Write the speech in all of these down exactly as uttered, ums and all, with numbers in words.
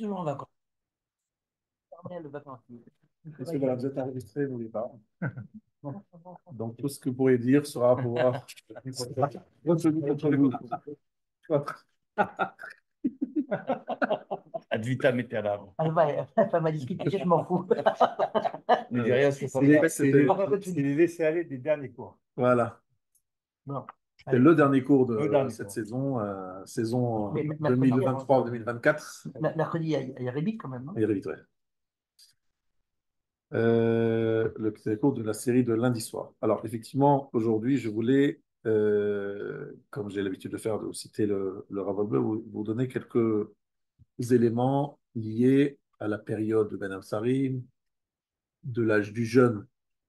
toujours en vacances. Éternel vacancier. Monsieur, voilà, vous êtes enregistré, n'oubliez pas. Donc, tout ce que vous pourrez dire sera à pouvoir sera retenu contre vous. Ad vitam aeternam. Elle va, elle va m'a discuté, je m'en fous. Ne dis rien, c'est pas C'est les- vrai. c'est les- C'est les laisser-aller des derniers cours. Voilà. Non. C'est le dernier cours de Le dernier cette cours. saison, euh, saison Mais- mais- deux mille vingt-trois deux mille vingt-quatre. Mer- Mercredi, il y a, il y a Rébit quand même. Hein. Il y a vite, ouais. Euh, le c'est le cours de la série de lundi soir. Alors, effectivement, aujourd'hui, je voulais, euh, comme j'ai l'habitude de faire, de citer le, le Rav Wolbe, vous, vous donner quelques éléments liés à la période de Ben Absarim, de l'âge du jeûne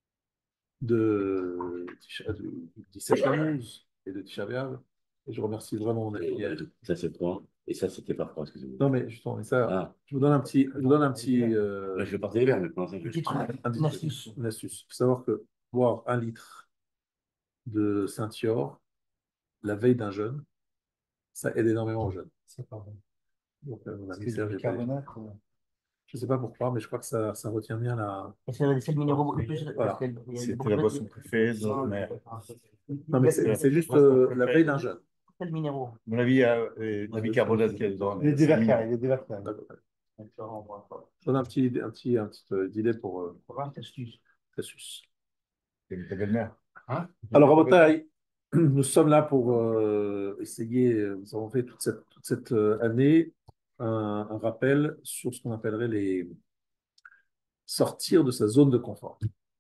de, du dix-sept onze et de Tisha B'Av. Et je remercie vraiment mon ami. Ça, c'est trois. Et ça, c'était par quoi, excusez-moi. Non, mais justement, mais ça, Ah, je vous donne un petit, je vous donne un petit, euh, là, je vais partir l'hiver, mais pour l'instant, je Petit truc, un petit une truc, astuce. une astuce. Il faut savoir que boire un litre de Saint-Yor la veille d'un jeûne, ça aide énormément au jeûne. C'est pas vrai. Donc, euh, mon ami C'est Serge, du j'ai pas- bicarbonate. je ne sais pas pourquoi, mais je crois que ça, ça retient bien la. Et c'est c'est le minéraux le plus. Voilà. Parce qu'il y a C'était beaucoup la de- boisson préférée de notre mère. Non, mais c'est c'est juste euh, la veille d'un jeûne. C'est le minéraux. À mon avis, il y a euh, la bicarbonate qu'il y a dedans. Il est mais c'est dévergé, mignon. il est dévergé. D'accord. Je donne un petit, un petit, un petit euh, idée pour euh, Petite astuce. Cassius. C'est ta belle-mère. Hein? Alors, Rabotai, nous sommes là pour euh, essayer, euh, nous avons fait toute cette, toute cette euh, année un, un rappel sur ce qu'on appellerait les sortir de sa zone de confort.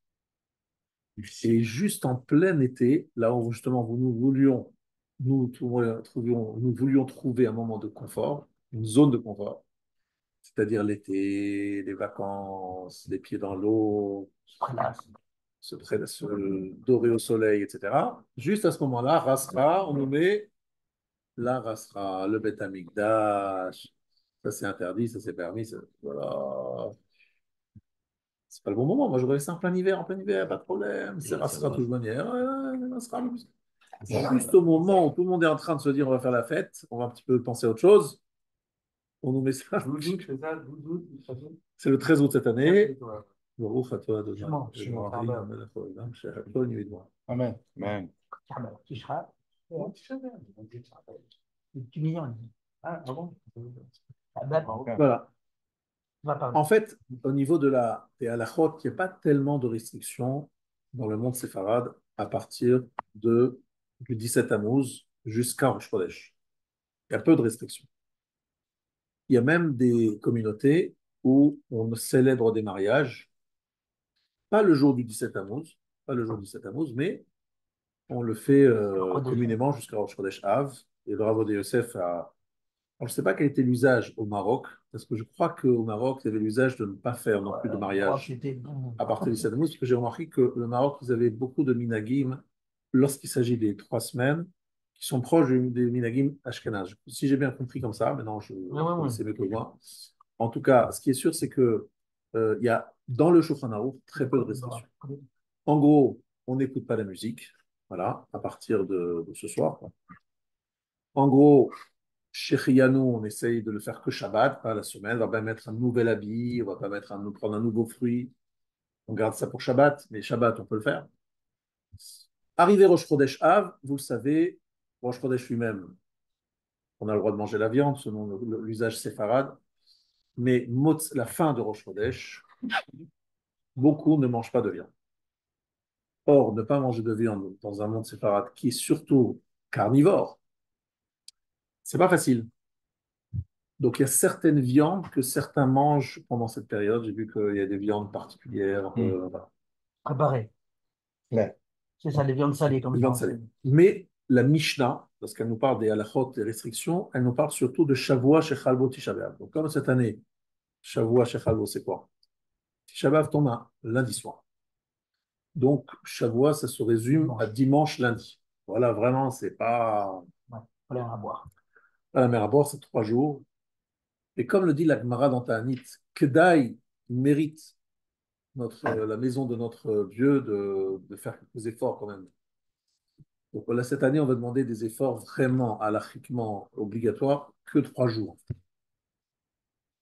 Et juste en plein été, là où justement nous voulions, nous trouvions, nous voulions trouver un moment de confort, une zone de confort, c'est-à-dire l'été, les vacances, les pieds dans l'eau, Voilà. se, pré- se dorer au soleil, et cetera. Juste à ce moment-là, Rasra, on nous met la Rasra, le Beth Amikdash, ça c'est interdit, ça c'est permis, ça- voilà. C'est pas le bon moment. Moi, j'aurais fait ça en plein hiver, en plein hiver, pas de problème. C'est Ouais, ça Rasra de va. toute manière. Ouais, Rasra, juste au moment où tout le monde est en train de se dire on va faire la fête, on va un petit peu penser à autre chose, on nous met ça. C'est le treize août cette année. Baruch atah Adonai, Shema, Shema, Shema. Elohim, Melech haolam, she'achol yidua. Amen. Man. Carmel, qui sera. Tu millions. Ah, ah bon? Ah ben, Voilà. va parler. En fait, au niveau de la des halachot, il n'y a pas tellement de restrictions dans le monde séfarade à partir de, du dix-sept Tammuz jusqu'à Rosh Chodesh. Il y a peu de restrictions. Il y a même des communautés où on célèbre des mariages, pas le jour du dix-sept Tammuz, pas le jour du dix-sept Tammuz, mais on le fait euh, communément jusqu'à Rosh Chodesh Av. Et le Rav de Yosef a. Alors, je ne sais pas quel était l'usage au Maroc, parce que je crois qu'au Maroc, il y avait l'usage de ne pas faire non plus de Oh, mariage c'était bon. à partir du dix-sept Tammuz, parce que j'ai remarqué que le Maroc, ils avaient beaucoup de minagim lorsqu'il s'agit des trois semaines qui sont proches des minagim ashkenaz. Si j'ai bien compris comme ça, maintenant je Ouais, ouais, ouais. c'est mieux que moi. En tout cas, ce qui est sûr, c'est que euh, il y a dans le Shulchan Aruch très peu de restrictions. En gros, on n'écoute pas la musique, voilà, à partir de, de ce soir, quoi. En gros, chez Riano, on essaye de le faire que Shabbat, pas la semaine. On va pas mettre un nouvel habit, on va pas mettre un, prendre un nouveau fruit. On garde ça pour Shabbat, mais Shabbat, on peut le faire. Arrivé Rosh Chodesh Av, vous le savez, Rosh Chodesh lui-même, on a le droit de manger la viande selon l'usage séfarade, mais la fin de Rosh Chodesh, beaucoup ne mangent pas de viande. Or, ne pas manger de viande dans un monde séfarade qui est surtout carnivore, c'est pas facile. Donc, il y a certaines viandes que certains mangent pendant cette période. J'ai vu qu'il y a des viandes particulières. Mm. Euh, voilà. Préparé. Ouais. C'est ça, les viandes salées comme Des ça. viandes salées. Mais la Mishnah, parce qu'elle nous parle des halachot, des restrictions, elle nous parle surtout de Shavua Shechalbo Tisha B'Av. Donc, comme cette année, Shavua Shechalbo, c'est quoi? Tisha B'Av tombe un lundi soir. Donc, Shavua, ça se résume à dimanche, lundi. Voilà, vraiment, c'est pas. Ouais, faut aller à boire. À la mer à bord, c'est trois jours. Et comme le dit la Gemara dans Ta'anit, Kedai mérite notre, euh, la maison de notre Dieu de, de faire quelques efforts quand même. Donc là, cette année, on va demander des efforts vraiment halachiquement obligatoires que trois jours.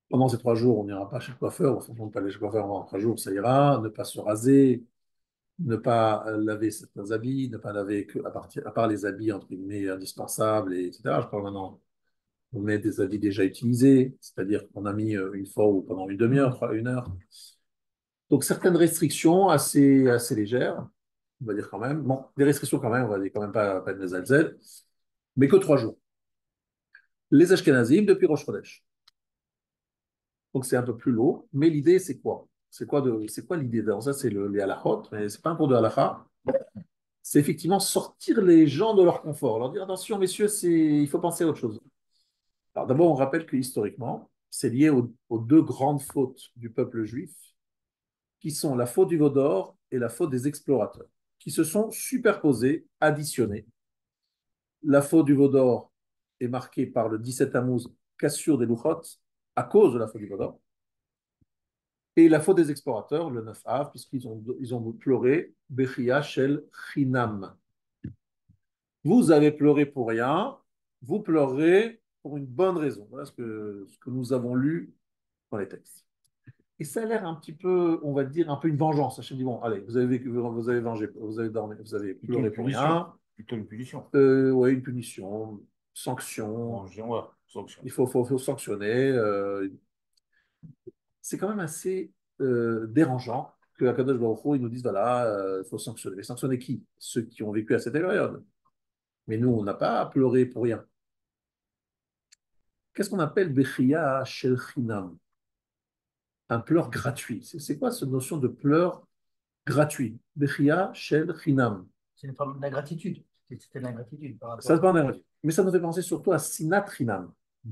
Pendant ces trois jours, on n'ira pas chez le coiffeur, enfin, on ne peut pas aller chez le coiffeur pendant trois jours, ça ira, ne pas se raser, ne pas euh, laver certains habits, ne pas laver que à, partir, à part les habits entre guillemets indispensables, et etc. Je parle maintenant, on met des habits déjà utilisés, c'est-à-dire qu'on a mis euh, une fois ou pendant une demi-heure, trois- une heure. Donc certaines restrictions assez, assez légères, on va dire quand même. Bon, des restrictions quand même, on va dire quand même pas, pas de Mezalzel, mais que trois jours. Les Ashkenazim depuis Rosh Chodesh. Donc c'est un peu plus lourd, mais l'idée c'est quoi? C'est quoi, de, c'est quoi l'idée? Alors ça c'est le, les halachot, mais c'est pas un cours de halakha. C'est effectivement sortir les gens de leur confort, leur dire attention messieurs, c'est, il faut penser à autre chose. Alors d'abord on rappelle que historiquement, c'est lié aux, aux deux grandes fautes du peuple juif, qui sont la faute du veau d'or et la faute des explorateurs, qui se sont superposées, additionnées. La faute du veau d'or est marquée par le dix-sept Tammuz, cassure des louchot, à cause de la faute du veau d'or. Et la faute des explorateurs, le neuf Av, puisqu'ils ont, ils ont pleuré, Bechia Shel Chinam. Vous avez pleuré pour rien, vous pleurez pour une bonne raison. Voilà ce que, ce que nous avons lu dans les textes. Et ça a l'air un petit peu, on va dire, un peu une vengeance. Hachem dit, bon, allez, vous avez, vous avez vengé, vous avez dormi, vous avez Plutôt pleuré une pour punition. rien. Plutôt une punition. Euh, ouais, une punition, sanction. Bon, je- ouais, sanction. Il faut, faut, faut sanctionner. Euh, c'est quand même assez euh, dérangeant que Akadosh Baruch Hu, ils nous disent, voilà, il euh, faut sanctionner. Mais sanctionner qui? Ceux qui ont vécu à cette période. Mais nous, on n'a pas pleuré pour rien. Qu'est-ce qu'on appelle Bechia Shel Chinam? Un pleur gratuit. C'est quoi cette notion de pleur gratuit? Bechia Shel Chinam. C'est une forme d'ingratitude. C'était de l'ingratitude par Ça se rapport. parle Mais ça nous fait penser surtout à Sinat Chinam.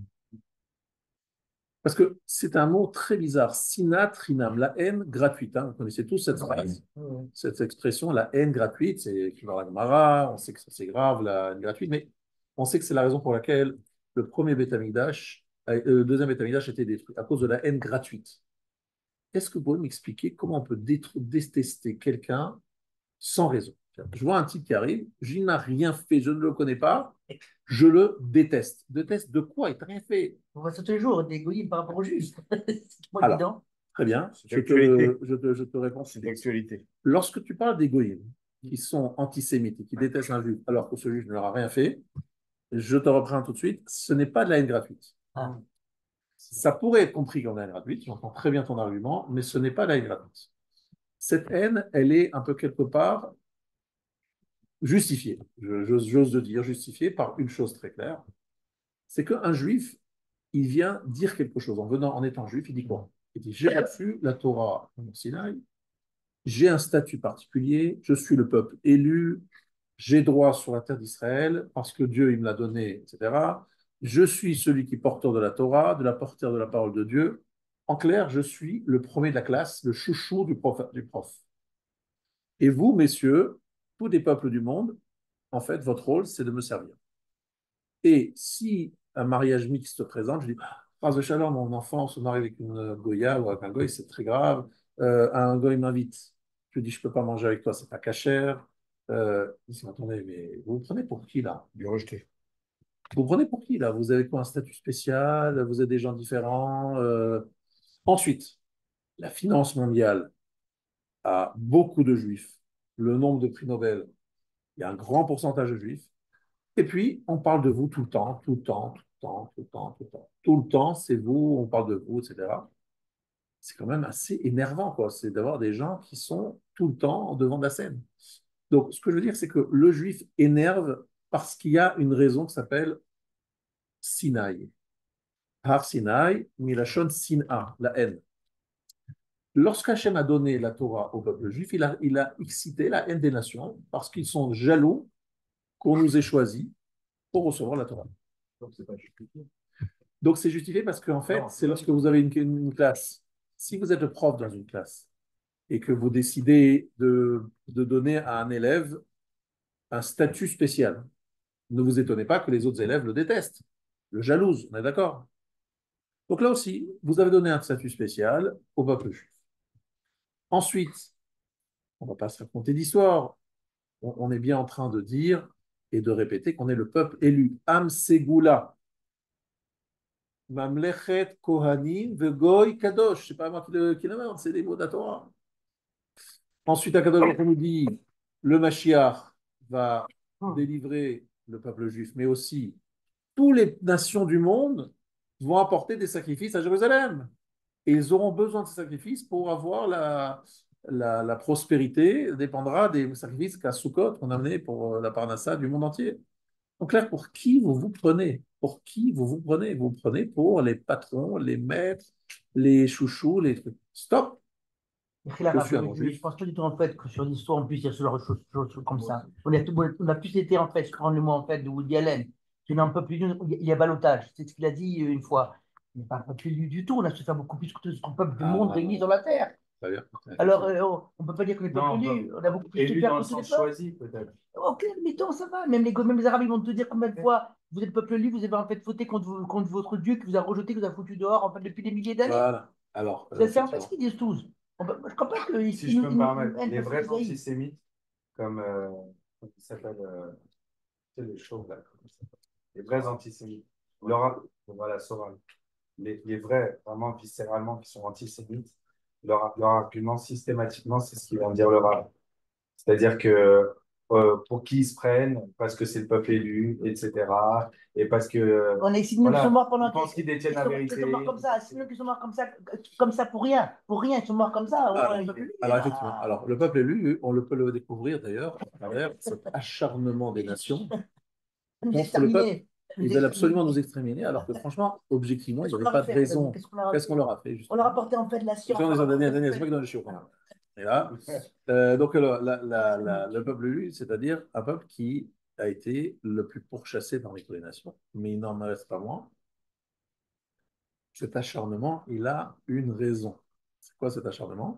Parce que c'est un mot très bizarre. Sinat Chinam, la haine gratuite. Hein. Vous connaissez tous cette phrase, Ouais. cette expression, la haine gratuite. C'est écrit dans la Gemara, on sait que c'est grave, la haine gratuite, mais on sait que c'est la raison pour laquelle le premier Beth Amikdash, euh, le deuxième Beth Amikdash a été détruit, à cause de la haine gratuite. Est-ce que vous pouvez m'expliquer comment on peut détester quelqu'un sans raison? Je vois un type qui arrive, je n'ai rien fait, je ne le connais pas, je le déteste. Déteste de quoi? Il t'a rien fait. On voit ça tous les jours, des goyim par rapport au juge. C'est pas Alors, évident. très bien, C'est je te, d'actualité. je, te, je te réponds. C'est d'actualité. Lorsque tu parles des goyim qui sont antisémites et qui détestent un juif alors que ce juif ne leur a rien fait, je te reprends tout de suite, ce n'est pas de la haine gratuite. Ah. Ça pourrait être compris comme de la haine gratuite, j'entends très bien ton argument, mais ce n'est pas de la haine gratuite. Cette haine, elle est un peu quelque part justifiée, j'ose le dire, justifiée par une chose très claire, c'est qu'un juif, il vient dire quelque chose. En venant, en étant juif, il dit quoi? Il dit, j'ai reçu la Torah au Sinaï, j'ai un statut particulier, je suis le peuple élu, j'ai droit sur la terre d'Israël parce que Dieu il me l'a donné, et cetera. Je suis celui qui est porteur de la Torah, de la porteur de la parole de Dieu. En clair, je suis le premier de la classe, le chouchou du prof. Du prof. Et vous, messieurs, tous les peuples du monde, en fait, votre rôle, c'est de me servir. Et si un mariage mixte se présente, je dis, phrase de chaleur, mon enfant se marie avec une Goya ou avec un Goy, c'est très grave. Euh, un Goy m'invite. Je dis, je ne peux pas manger avec toi, c'est pas cachère. Euh, il dit, attendez, mais vous vous prenez pour qui là? Du rejeté. Vous vous prenez pour qui là? Vous avez quoi, un statut spécial? Vous êtes des gens différents? euh... Ensuite, la finance mondiale a beaucoup de juifs. Le nombre de prix Nobel, il y a un grand pourcentage de juifs. Et puis, on parle de vous tout le temps, tout le temps, tout le temps, tout le temps, tout le temps. Tout le temps, c'est vous, on parle de vous, et cetera. C'est quand même assez énervant, quoi. C'est d'avoir des gens qui sont tout le temps devant de la scène. Donc, ce que je veux dire, c'est que le juif énerve parce qu'il y a une raison qui s'appelle Sinaï. Har Sinaï, Milachon Sina, la haine. Lorsqu'Hachem a donné la Torah au peuple juif, il a, il a excité la haine des nations parce qu'ils sont jaloux qu'on nous ait choisis pour recevoir la Torah. Donc, c'est pas justifié. Donc, c'est justifié parce qu'en fait, c'est lorsque vous avez une, une classe. Si vous êtes le prof dans une classe et que vous décidez de, de donner à un élève un statut spécial, ne vous étonnez pas que les autres élèves le détestent, le jalousent, on est d'accord? Donc là aussi, vous avez donné un statut spécial au peuple juif. Ensuite, on ne va pas se raconter d'histoire, on, on est bien en train de dire et de répéter qu'on est le peuple élu. Am Segula. Mamlechet Kohanim Vegoy Kadosh. C'est pas moi qui le- qui l'invente, c'est des mots de la Torah. Ensuite, Akadosh Baruch Hu nous dit le Mashiach va délivrer le peuple juif, mais aussi toutes les nations du monde vont apporter des sacrifices à Jérusalem. Et ils auront besoin de ces sacrifices pour avoir la, la, la prospérité, dépendra des sacrifices qu'à Sukkot qu'on a amenés pour la Parnassa du monde entier. En clair, pour qui vous vous prenez? Pour qui vous vous prenez? Vous vous prenez pour les patrons, les maîtres, les chouchous, les trucs. Stop! Et là, Je suis un je non-juif. ne pense pas du tout en fait que sur l'histoire on puisse dire ce genre de choses, choses- choses comme ça. On a, tout- on a plus été en fait, je prends le mot en fait de Woody Allen, qui n'est un peu plus, il y a balotage, c'est ce qu'il a dit euh, une fois. Il n'est pas un peuple du, du tout, on a su faire beaucoup plus que tout ce qu'on peuple du Ah, monde ah, réuni sur la terre. très bien. Alors, euh, on ne peut pas dire qu'on est peuple Non, nu, on a beaucoup plus de élu faire dans que le tous les sens peuples. choisi, peut-être. Ok, mettons, ça va. Même les, même les Arabes, ils vont te dire combien de fois vous êtes peuple nu, vous avez en fait voté contre, vous- contre votre Dieu qui vous a rejeté, qui vous a foutu dehors en fait depuis des milliers d'années. Voilà. Alors, euh, C'est c'est en fait ce effectivement. qu'ils disent tous. On peut- moi, je ne crois pas qu'ils Si ils je nous peux me ils nous- ils permettre, nous haïssent les parce vrais qu'ils haïssent. antisémites, comme, euh, comment il s'appelle, euh, tu sais, les chauves, là, comment il s'appelle les vrais antisémites, leur, ar- voilà, Soral, les, les vrais, vraiment viscéralement, qui sont antisémites, leur, leur argument systématiquement, c'est ce qu'ils vont dire le Rav. C'est-à-dire que euh, pour qui ils se prennent, parce que c'est le peuple élu, et cetera. Et parce que, On a six millions qui sont voilà, morts pendant ils pensent qu'ils détiennent ils la sont, vérité. ils sont morts comme ça, six millions qui sont morts comme ça, comme ça pour rien. Pour rien, ils sont morts comme ça. Alors, Ouais, le peuple, lui, il est alors, effectivement, là. alors le peuple élu, on le peut le découvrir d'ailleurs à travers cet acharnement des nations Nous contre le peuple. exterminer. Nous Ils veulent absolument exterminer. nous exterminer, alors que franchement, objectivement, il Qu'est-ce n'y qu'on avait leur a pas de fait, raison. Qu'est-ce qu'on leur a Qu'est-ce fait qu'on leur a fait, On leur a justement? apporté en fait de la Donc science. là, on est en dernier, En dernier, c'est fait. pas que dans le chiot, quand même. Et là, euh, donc le, la- la- la- le peuple élu, c'est-à-dire un peuple qui a été le plus pourchassé parmi toutes les nations. Mais il n'en reste pas moins. Cet acharnement, il a une raison. C'est quoi cet acharnement?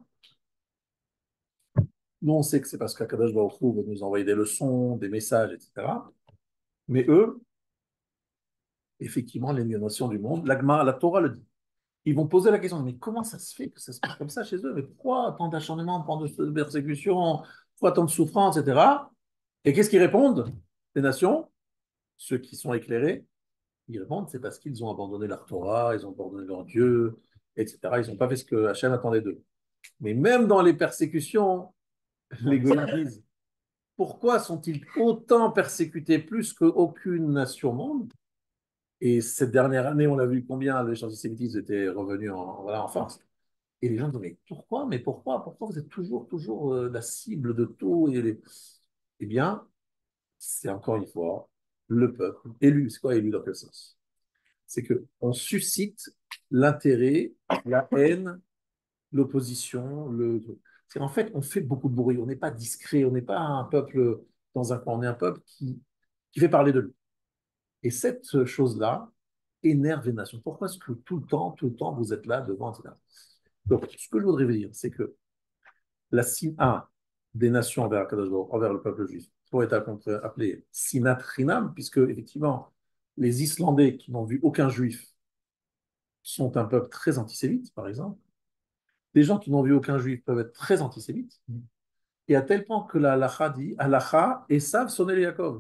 Nous, on sait que c'est parce qu'Akadosh Baruch Hu veut nous envoyer des leçons, des messages, et cetera. Mais eux, effectivement, l'élimination du monde, l'Agma, la Torah le dit. Ils vont poser la question, mais comment ça se fait que ça se passe comme ça chez eux? Mais pourquoi tant d'acharnement, tant de persécution, pourquoi tant de souffrance, et cetera. Et qu'est-ce qu'ils répondent? Les nations, ceux qui sont éclairés, ils répondent, c'est parce qu'ils ont abandonné leur Torah, ils ont abandonné leur Dieu, et cetera. Ils n'ont pas fait ce que Hachem attendait d'eux. Mais même dans les persécutions, les Goïms disent, pourquoi sont-ils autant persécutés plus qu'aucune nation au monde? Et cette dernière année, on a vu combien les antisémitisme étaient revenus en, voilà, en force. Et les gens disent, mais pourquoi? Mais pourquoi? Pourquoi vous êtes toujours, toujours euh, la cible de tout et les... Eh bien, c'est encore une fois le peuple élu. C'est quoi élu dans quel sens? C'est qu'on suscite l'intérêt, la haine, l'opposition. Le... C'est en fait, on fait beaucoup de bruit. On n'est pas discret. On n'est pas un peuple dans un coin. On est un peuple qui, qui fait parler de lui. Et cette chose-là énerve les nations. Pourquoi est-ce que tout le temps, tout le temps, vous êtes là devant, et cetera. Donc, ce que je voudrais vous dire, c'est que la Sina des nations envers, envers le peuple juif pourrait être appelée Sinat Rinam, puisque, effectivement, les Islandais qui n'ont vu aucun juif sont un peuple très antisémite, par exemple. Des gens qui n'ont vu aucun juif peuvent être très antisémites. Et à tel point que la halacha dit halacha et savent sonner les Yaakov.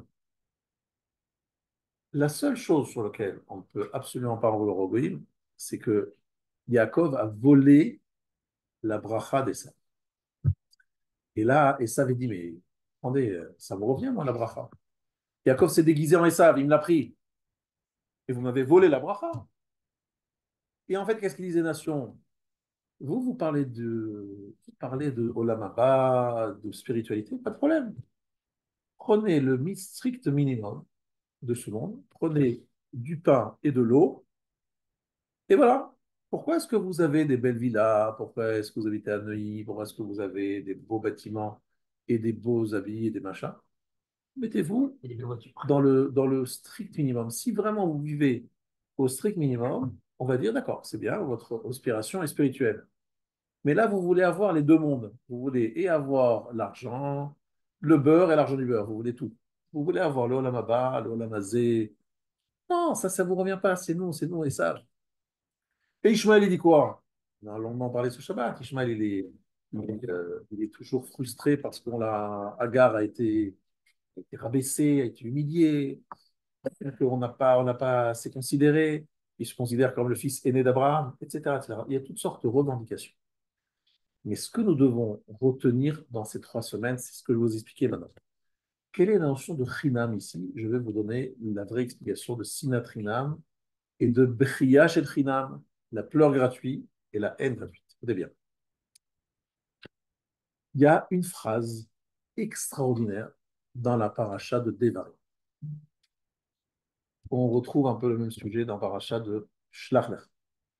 La seule chose sur laquelle on ne peut absolument pas en vouloir au Goïm, c'est que Yaakov a volé la bracha d'Esav. Et là, Esav dit, mais attendez, ça me revient, moi, la bracha. Yaakov s'est déguisé en Esav, il me l'a pris. Et vous m'avez volé la bracha. Et en fait, qu'est-ce qu'il disait, nation? Vous, vous parlez de, vous parlez de Olam Haba, de spiritualité, pas de problème. Prenez le strict minimum de ce monde, prenez du pain et de l'eau, et voilà. Pourquoi est-ce que vous avez des belles villas? Pourquoi est-ce que vous habitez à Neuilly? Pourquoi est-ce que vous avez des beaux bâtiments et des beaux habits et des machins? Mettez-vous dans le, dans le strict minimum. Si vraiment vous vivez au strict minimum, on va dire, d'accord, c'est bien, votre aspiration est spirituelle. Mais là, vous voulez avoir les deux mondes. Vous voulez et avoir l'argent, le beurre et l'argent du beurre. Vous voulez tout. Vous voulez avoir le olam haba, le olam hazé. Non, ça, ça ne vous revient pas. C'est nous, c'est nous et ça. Et Ishmaël, il dit quoi? On a longuement parlé ce Shabbat. Ishmaël, il est, il est, euh, il est toujours frustré parce qu'on l'a, Agar a été, a été rabaissé, a été humilié, qu'on n'a pas, on n'a pas assez considéré. il se considère comme le fils aîné d'Abraham, et cetera, et cetera. Il y a toutes sortes de revendications. Mais ce que nous devons retenir dans ces trois semaines, c'est ce que je vais vous expliquer maintenant. Quelle est la notion de chinam ici? Je vais vous donner la vraie explication de sinat chinam et de bechia shel chinam, la pleure gratuite et la haine gratuite. Écoutez bien. Il y a une phrase extraordinaire dans la paracha de Devarim. On retrouve un peu le même sujet dans la paracha de Shlach Lech.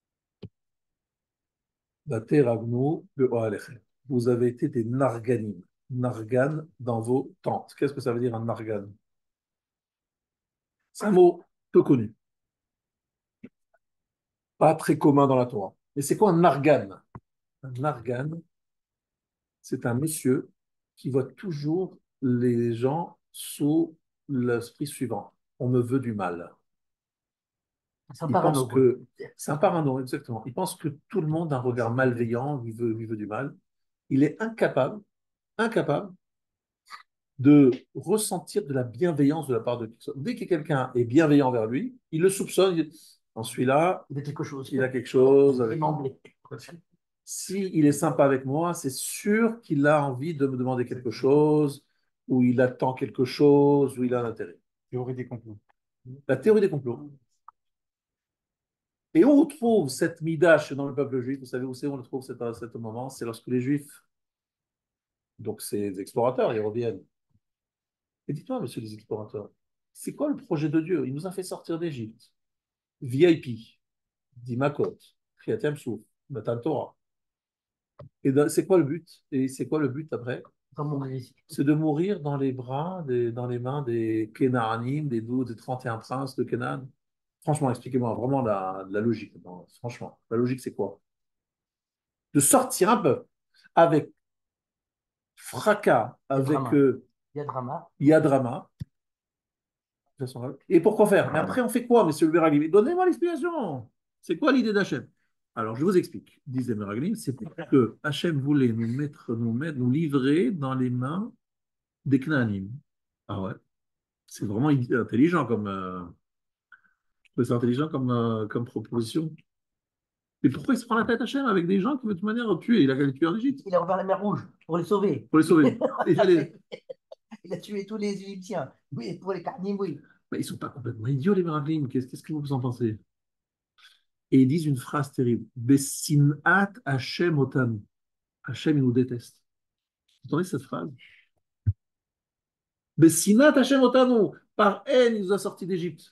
Vous avez été des narganim. Nargan dans vos tentes. Qu'est-ce que ça veut dire un nargan? C'est un mot peu connu, pas très commun dans la Torah. Mais c'est quoi un nargan? Un nargan, c'est un monsieur qui voit toujours les gens sous l'esprit suivant. On me veut du mal. C'est un Il pense parano, quoi. que c'est un parano, exactement. Il pense que tout le monde a un regard malveillant, lui veut, lui veut du mal. Il est incapable, incapable de ressentir de la bienveillance de la part de quelqu'un. Dès que quelqu'un est bienveillant vers lui, il le soupçonne. Il dit, en celui-là, Il y a quelque chose. il a quelque chose avec moi. Emblée. S'il est sympa avec moi, c'est sûr qu'il a envie de me demander quelque chose, ou il attend quelque chose, ou il a un intérêt. Théorie des complots. La théorie des complots. Et on retrouve cette midash dans le peuple juif. Vous savez où c'est, on le trouve cet, à cet moment? C'est lorsque les juifs, donc ces explorateurs, ils reviennent. Et dites-moi, monsieur les explorateurs, c'est quoi le projet de Dieu? Il nous a fait sortir d'Égypte. V I P, Dimakot, Kriyatem Souf, Matan Torah. Et c'est quoi le but? Et c'est quoi le but après? Comme on dit. C'est de mourir dans les bras, des, dans les mains des Kénaanim, des douze, des trente et un princes de Kénan. Franchement, expliquez-moi vraiment la, la logique. Non, franchement, la logique, c'est quoi? De sortir un peu avec fracas, avec euh, Il y a drama. Yadrama. Et pourquoi faire? Mais après, on fait quoi, monsieur le Meraglim? Donnez-moi l'explication. C'est quoi l'idée d'Hachem? Alors, je vous explique. Disait Meraglim, c'est que Hachem voulait nous mettre, nous mettre, nous livrer dans les mains des Knaanim. Ah ouais. C'est vraiment intelligent comme, euh, c'est intelligent comme, euh, comme proposition. Mais pourquoi il se prend la tête Hachem avec des gens qui, de toute manière, ont tué? Il a qu'à les tuer en Égypte. Il a ouvert la mer Rouge pour les sauver. Pour les sauver. Il, allait... il a tué tous les Égyptiens. Oui, pour les Karnim, oui. Mais ils ne sont pas complètement idiots, les Meraglim. Qu'est-ce, qu'est-ce que vous en pensez? Et ils disent une phrase terrible. Besinat Hachem otan. Hachem, il nous déteste. Vous entendez cette phrase? Besinat Hachem otanu. Par haine, il nous a sortis d'Égypte.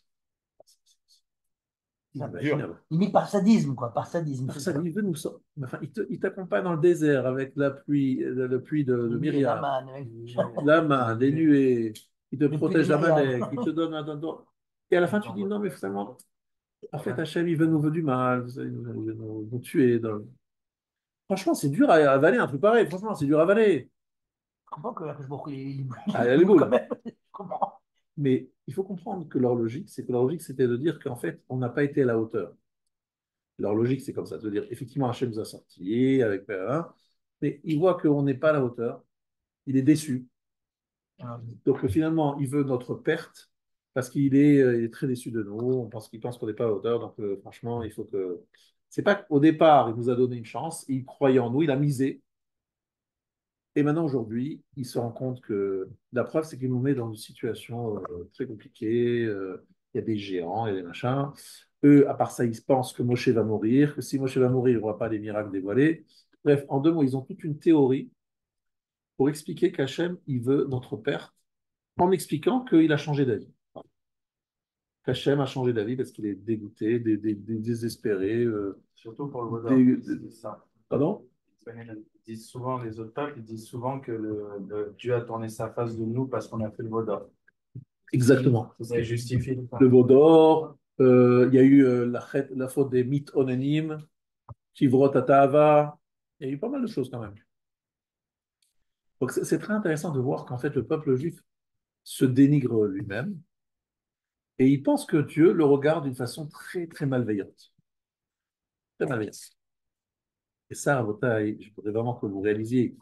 Limite par sadisme, quoi, par sadisme. Par sadisme, il veut nous sortir. Enfin, il, te, il t'accompagne dans le désert avec la pluie, la pluie de, de Myriam, la main, les nuées, il te protège d'Amalek, il te donne un don. Et à la fin, tu dis non, mais finalement, en fait, Hachem, il veut nous veut du mal, il veut nous, nous tuer. Dans... Franchement, c'est dur à avaler un truc pareil. Franchement, c'est dur à avaler. Je comprends que je me il ah, il a les boules. Quand même. Je comprends. Mais il faut comprendre que leur logique, c'est que leur logique, c'était de dire qu'en fait, on n'a pas été à la hauteur. Leur logique, c'est comme ça, de dire, effectivement, Hachem nous a sortis avec hein, mais il voit qu'on n'est pas à la hauteur, il est déçu. Donc finalement, il veut notre perte parce qu'il est, il est très déçu de nous, on pense qu'il pense qu'on n'est pas à la hauteur, donc euh, franchement, il faut que... C'est pas qu'au départ, il nous a donné une chance, il croyait en nous, il a misé, et maintenant, aujourd'hui, il se rend compte que la preuve, c'est qu'il nous met dans une situation euh, très compliquée, euh, il y a des géants, il y a des machins. Eux, à part ça, ils pensent que Moshe va mourir, que si Moshe va mourir, il ne voit pas les miracles dévoilés. Bref, en deux mots, ils ont toute une théorie pour expliquer qu'Hachem, il veut notre perte, en expliquant qu'il a changé d'avis. Qu'Hachem a changé d'avis parce qu'il est dégoûté, dé, dé, dé, désespéré. Euh, Surtout pour le Vaudor. Dé... C'est ça. Pardon? Ils disent souvent, les autres peuples, ils disent souvent que le, le, Dieu a tourné sa face de nous parce qu'on a fait le Vaudor. Exactement. Ça justifie le Le Vaudor. Euh, il y a eu euh, la, la faute des mythes anonymes, Kivrot Atahava, il y a eu pas mal de choses quand même. Donc c'est très intéressant de voir qu'en fait le peuple juif se dénigre lui-même et il pense que Dieu le regarde d'une façon très très malveillante. Très malveillante. Et ça, Rabotai, je voudrais vraiment que vous réalisiez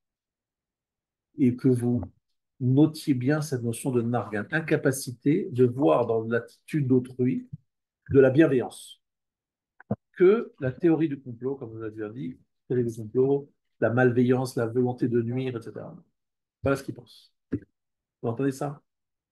et que vous notiez bien cette notion de nargan, incapacité de voir dans l'attitude d'autrui de la bienveillance que la théorie du complot, comme on a déjà dit, la théorie du complot, la malveillance, la volonté de nuire, et cetera. Voilà ce qu'ils pensent. Vous entendez ça?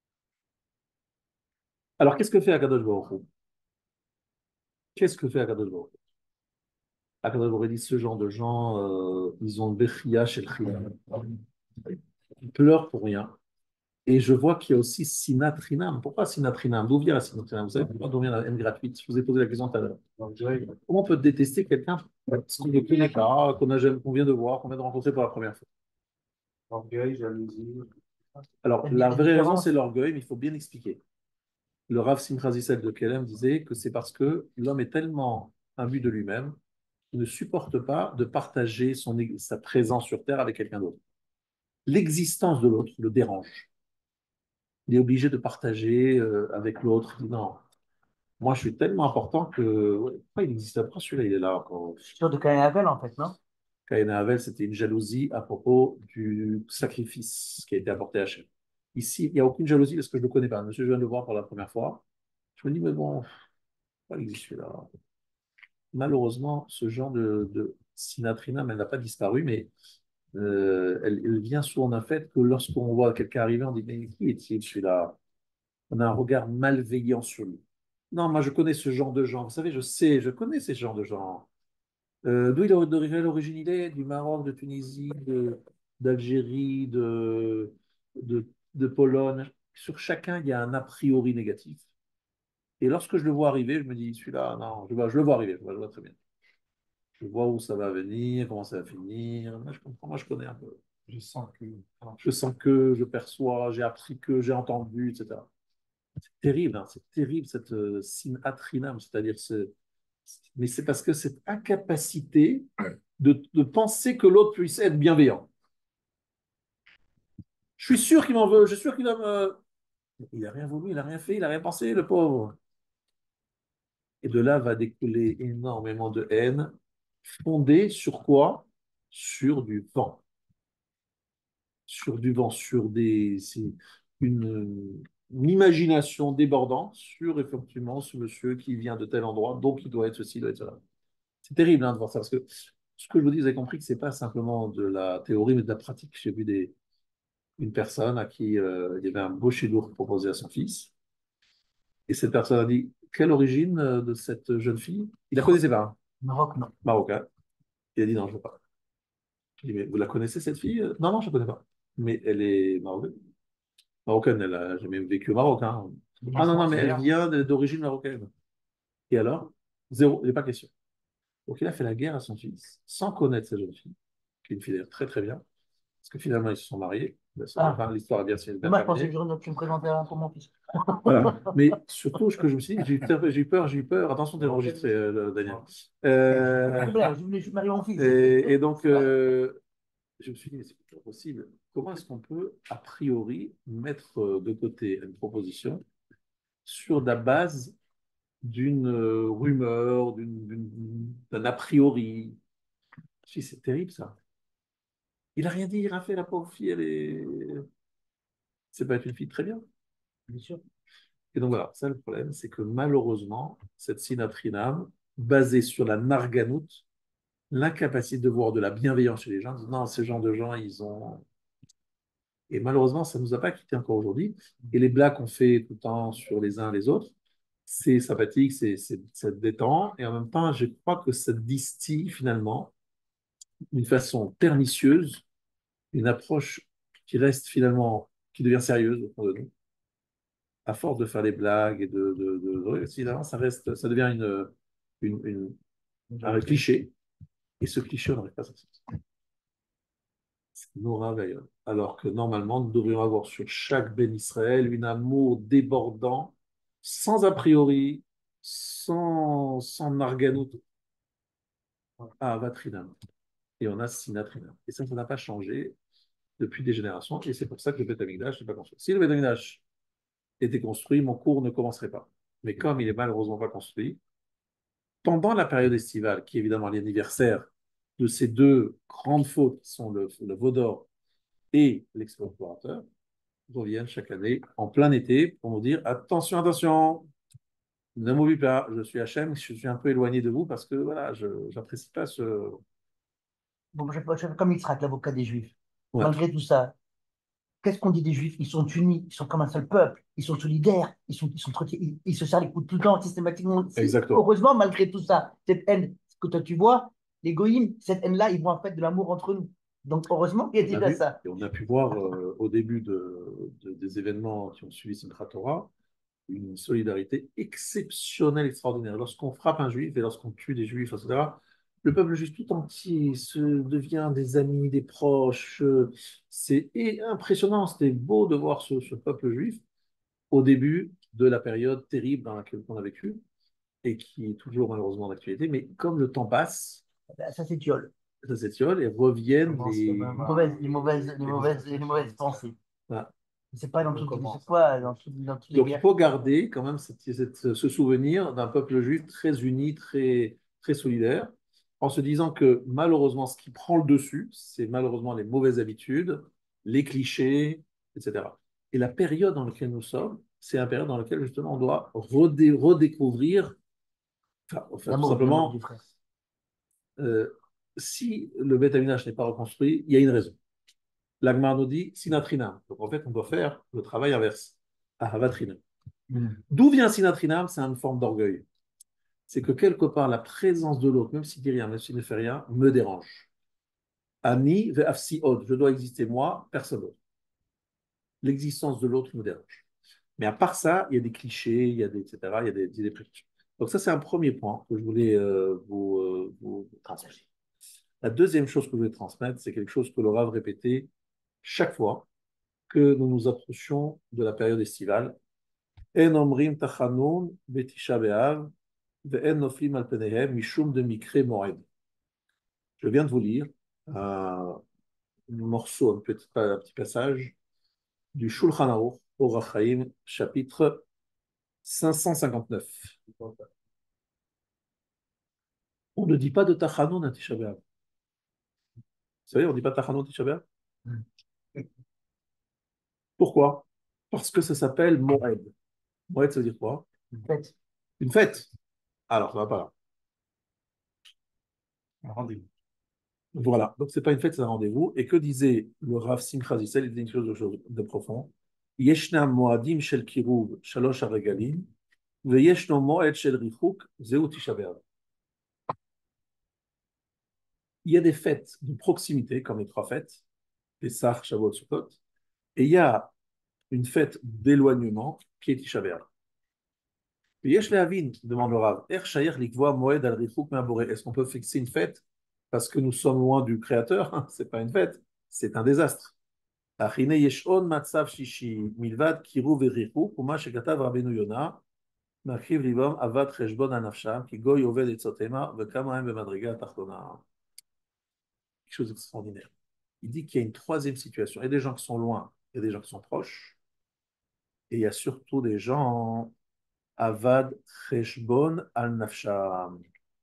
Alors, qu'est-ce que fait Akadosh Baruch Hu? Qu'est-ce que fait Akadosh Baruch Hu? Akadosh Baruch Hu dit ce genre de gens, euh, ils ont Bechia chez le Chiyam. Ils pleurent pour rien. Et je vois qu'il y a aussi Sinat Rinam. Pourquoi Sinat Rinam? D'où vient la Sinat Rinam? Vous savez pourquoi d'où vient la haine gratuite? Je vous ai posé la question tout à l'heure. Comment on peut détester quelqu'un parce qu'on ne connaît pas, qu'on a jamais- qu'on vient de voir, qu'on vient de rencontrer pour la première fois? Orgueil, jalousie. Alors, Il y a la des vraie raison, différences. c'est l'orgueil, mais il faut bien expliquer. Le Rav Simcha Zissel de Kelem disait que c'est parce que l'homme est tellement imbu de lui-même qu'il ne supporte pas de partager son, sa présence sur Terre avec quelqu'un d'autre. L'existence de l'autre le dérange. Il est obligé de partager euh, avec l'autre. Il dit non, moi je suis tellement important que. Ouais, pourquoi il n'existe pas celui-là? Il est là encore. Je suis sûr de Cain et Abel, en fait, non? Caïn et Abel, c'était une jalousie à propos du sacrifice qui a été apporté à Hachem. Ici, il n'y a aucune jalousie parce que je ne le connais pas. Monsieur, je viens de le voir pour la première fois. Je me dis, mais bon, pourquoi il existe celui-là? Malheureusement, ce genre de, de sinatrina, elle n'a pas disparu, mais euh, elle, elle vient souvent d'un fait que lorsqu'on voit quelqu'un arriver, on dit, mais qui est-il celui-là? On a un regard malveillant sur lui. Non, moi je connais ce genre de gens. Vous savez, je sais, je connais ces genres de gens. Euh, d'où il est, de quelle origine il est? Du Maroc, de Tunisie, de, d'Algérie, de, de, de Pologne. Sur chacun, il y a un a priori négatif. Et lorsque je le vois arriver, je me dis, celui-là, non, je, vois, je le vois arriver, je vois, je vois très bien. Je vois où ça va venir, comment ça va finir. Moi, je comprends, moi, je connais un peu. Je sens que. Je sens que, je perçois, j'ai appris que, j'ai entendu, et cetera. C'est terrible, hein, c'est terrible cette euh, sinatrinam, c'est-à-dire ce, mais c'est parce que cette incapacité de, de penser que l'autre puisse être bienveillant. Je suis sûr qu'il m'en veut, je suis sûr qu'il va me. Il n'a rien voulu, il n'a rien fait, il n'a rien pensé, le pauvre. Et de là va découler énormément de haine, fondée sur quoi? Sur du vent. Sur du vent, sur des. C'est une, une imagination débordante sur effectivement ce monsieur qui vient de tel endroit, donc il doit être ceci, il doit être cela. C'est terrible hein, de voir ça, parce que ce que je vous dis, vous avez compris que ce n'est pas simplement de la théorie, mais de la pratique. J'ai vu des, une personne à qui euh, il y avait un beau chédour proposé à son fils, et cette personne a dit, quelle origine euh, de cette jeune fille? Il la connaissait pas, hein, Maroc, non. marocain. Il a dit, non, je ne veux pas. Je dis, mais vous la connaissez cette fille? Non, non, je ne la connais pas. Mais elle est marocaine. Marocaine, elle a jamais vécu au Maroc. Hein. Ah non, non, mais elle vient de- d'origine marocaine. Et alors? Zéro, il n'est pas question. Donc il a fait la guerre à son fils, sans connaître cette jeune fille, qui est une fille d'ailleurs très très bien, parce que finalement ils se sont mariés. Ah, Enfin, l'histoire est bien, c'est bien moi, je pensais que terminée. je- tu me présentais un pour mon fils. Voilà. Mais surtout, ce que je me suis dit, j'ai eu peur, j'ai eu peur, j'ai eu peur. Attention, t'es enregistré, euh, Daniel. Euh, C'est blague, je voulais juste marier mon fils. et, et donc, euh, je me suis dit, mais c'est pas possible. Comment est-ce qu'on peut, a priori, mettre euh, de côté une proposition sur la base d'une euh, rumeur, d'une, d'une- d'un a priori? Je me suis dit, c'est terrible ça. Il n'a rien dit, il a fait la pauvre fille, elle est. C'est pas être une fille très bien. Bien sûr. Et donc voilà, ça le problème, c'est que malheureusement, cette sinatrinam, basée sur la narganout, l'incapacité de voir de la bienveillance chez les gens, dit, non, ces gens de gens, ils ont. Et malheureusement, ça ne nous a pas quittés encore aujourd'hui. Et les blagues qu'on fait tout le temps sur les uns les autres, c'est sympathique, c'est, c'est, ça détend, et en même temps, je crois que ça distille finalement d'une façon pernicieuse une approche qui reste finalement, qui devient sérieuse au fond de nous, à force de faire des blagues et de, de, de, de finalement, ça reste, ça devient une, une, une- un cliché, et ce cliché, on n'arrive pas à s'en sortir. C'est Nora d'ailleurs. Alors que normalement, nous devrions avoir sur chaque Ben Israël une amour débordant, sans a priori, sans, sans narganout, à Vatrinam. Et on a Sinatrinam. Et ça, ça n'a pas changé depuis des générations, et c'est pour ça que le Beth Amikdash n'est pas construit. Si le Beth Amikdash était construit, mon cours ne commencerait pas. Mais comme il est malheureusement pas construit, pendant la période estivale, qui est évidemment l'anniversaire de ces deux grandes fautes qui sont le, le Vaudor et l'explorateur, reviennent chaque année en plein été pour nous dire attention, attention, Ne m'oublie pas, je suis Hachem, je suis un peu éloigné de vous parce que voilà, je n'apprécie pas ce. Bon, je, je, comme Yitzhak, l'avocat des Juifs, Ouais, malgré tout ça, qu'est-ce qu'on dit des Juifs? Ils sont unis, ils sont comme un seul peuple, ils sont solidaires, ils, sont, ils, sont, ils, ils se serrent les coudes tout le temps, systématiquement. exactement. Heureusement, malgré tout ça, cette haine que toi tu vois, les goïms, cette haine-là, ils voient en fait de l'amour entre nous. Donc, heureusement qu'il y a On a déjà vu, ça. et on a pu voir euh, au début de, de- des événements qui ont suivi Simchat Torah, une solidarité exceptionnelle, extraordinaire. Lorsqu'on frappe un juif et lorsqu'on tue des juifs, et cetera, le peuple juif tout entier se devient des amis, des proches. euh, C'est et impressionnant, c'était beau de voir ce, ce peuple juif au début de la période terrible dans laquelle on a vécu et qui est toujours malheureusement d'actualité. Mais comme le temps passe, Ben, ça, c'est Thiol. ça s'étiole et reviennent Commence quand les. même Les à. mauvaises, les mauvaises, les mauvaises, les mauvaises pensées. Voilà. C'est pas dans On toutes, commence. c'est pas dans, toutes- dans toutes les Donc, il guerres. faut garder quand même cette- cette- ce souvenir d'un peuple juif très uni, très, très solidaire, en se disant que malheureusement, ce qui prend le dessus, c'est malheureusement les mauvaises habitudes, les clichés, et cetera. Et la période dans laquelle nous sommes, c'est une période dans laquelle justement on doit redé- redécouvrir, enfin, enfin, tout L'amour, l'amour du simplement, frère. euh, si le Beth Amikdash n'est pas reconstruit, il y a une raison. L'Agmar nous dit sinatrinam. Donc en fait, on doit faire le travail inverse. Ahavatrinam. Mm. D'où vient sinatrinam? C'est une forme d'orgueil. C'est que quelque part, la présence de l'autre, même s'il dit rien, même s'il ne fait rien, me dérange. Ani ve'afsi od. Je dois exister moi, personne d'autre. L'existence de l'autre me dérange. Mais à part ça, il y a des clichés, il y a des, et cetera, il y a des idées préconçues. Donc ça, c'est un premier point que je voulais euh, vous, euh, vous transmettre. La deuxième chose que je voulais transmettre, c'est quelque chose que le Rav répétait chaque fois que nous nous approchions de la période estivale. En omrim tachanun betisha be'av ve'en noflim al penehem mishum de mikre moed. Je viens de vous lire un morceau, un petit, un petit passage du Shulchan Aruch, Orach Chaim, chapitre cinq cent cinquante-neuf. On ne dit pas de tachanun à Tisha B'Av. Vous savez, on ne dit pas tachanun à Tisha B'Av. Mm. Pourquoi? Parce que ça s'appelle Moed. Moed, ça veut dire quoi? Une fête. Une fête. Alors, ça va pas là. Un rendez-vous. Voilà, donc c'est pas une fête, c'est un rendez-vous. Et que disait le Rav Simcha Zissel? Il disait une chose de, chose de profond. Yeshnam moadim shel kiruv shalosh haregalim, veyeshno moed shel richuk zeu tisha b'av. Il y a des fêtes de proximité, comme les trois fêtes, Pessah, Shavuot, Sukkot, et il y a une fête d'éloignement qui est Tisha B'Av. Yesh lehavin, demande le Rav, Er shayer likvoa moed al richuk me'aboré. Est-ce qu'on peut fixer une fête parce que nous sommes loin du Créateur? C'est pas une fête, c'est un désastre. Achine yeshon matzav shishi milvad kiru verichu kuma shekatav Rabbeinu Yona machiv livam avat cheshbon anafsham ki goy oved etzotema vekama hem bemadriga tachtona. Quelque chose d'extraordinaire. Il dit qu'il y a une troisième situation. Il y a des gens qui sont loin, il y a des gens qui sont proches, et il y a surtout des gens avad cheshbon al nafsham.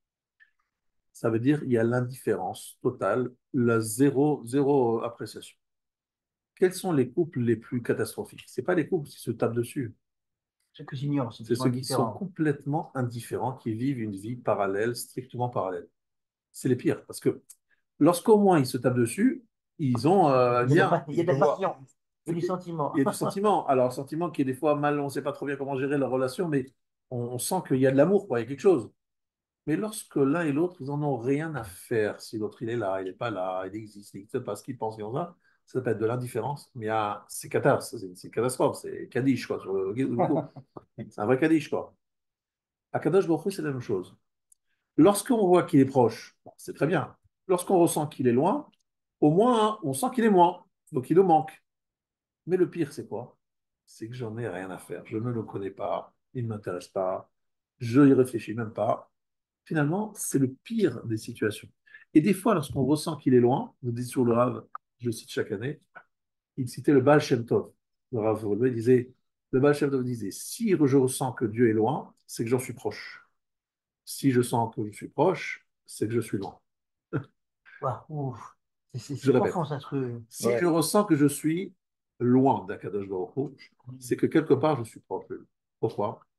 Ça veut dire il y a l'indifférence totale, la zéro, zéro appréciation. Quels sont les couples les plus catastrophiques? C'est pas les couples qui se tapent dessus. Ceux que j'ignore, ceux C'est qui sont ceux qui sont indifférents. complètement indifférents, qui vivent une vie parallèle, strictement parallèle. C'est les pires, parce que lorsqu'au moins ils se tapent dessus, ils ont euh, Il y a de la, bien. pa- il y a de la passion, il y a du Il sentiment. y a du sentiment. Alors, sentiment qui est des fois mal, on ne sait pas trop bien comment gérer leur relation, mais on, on sent qu'il y a de l'amour, quoi, il y a quelque chose. Mais lorsque l'un et l'autre, ils n'en ont rien à faire, si l'autre il est là, il n'est pas là, il existe, il n'existe pas, ce qu'il pense, comme ça, ça peut être de l'indifférence, mais ah, c'est cata, c'est c'est une catastrophe, c'est Kaddish, quoi, sur le, le coup. C'est un vrai Kaddish, quoi. À Kadosh Baruch Hu, c'est la même chose. Lorsqu'on voit qu'il est proche, bon, c'est très bien. Lorsqu'on ressent qu'il est loin, au moins, on sent qu'il est moins, donc il nous manque. Mais le pire, c'est quoi? C'est que j'en ai rien à faire. Je ne le connais pas, il ne m'intéresse pas, je n'y réfléchis même pas. Finalement, c'est le pire des situations. Et des fois, lorsqu'on ressent qu'il est loin, vous dites sur le Rav, je le cite chaque année, il citait le Baal Shem Tov. Le Rav Volvé disait, le Baal Shem Tov disait, si je ressens que Dieu est loin, c'est que j'en suis proche. Si je sens que je suis proche, c'est que je suis loin. Ouah, ouf. C'est c'est- Je c'est répète, profond, ça, ce truc. si Ouais. je ressens que je suis loin d'Akadosh Baruch Hu, c'est que quelque part je suis proche de lui. Pourquoi?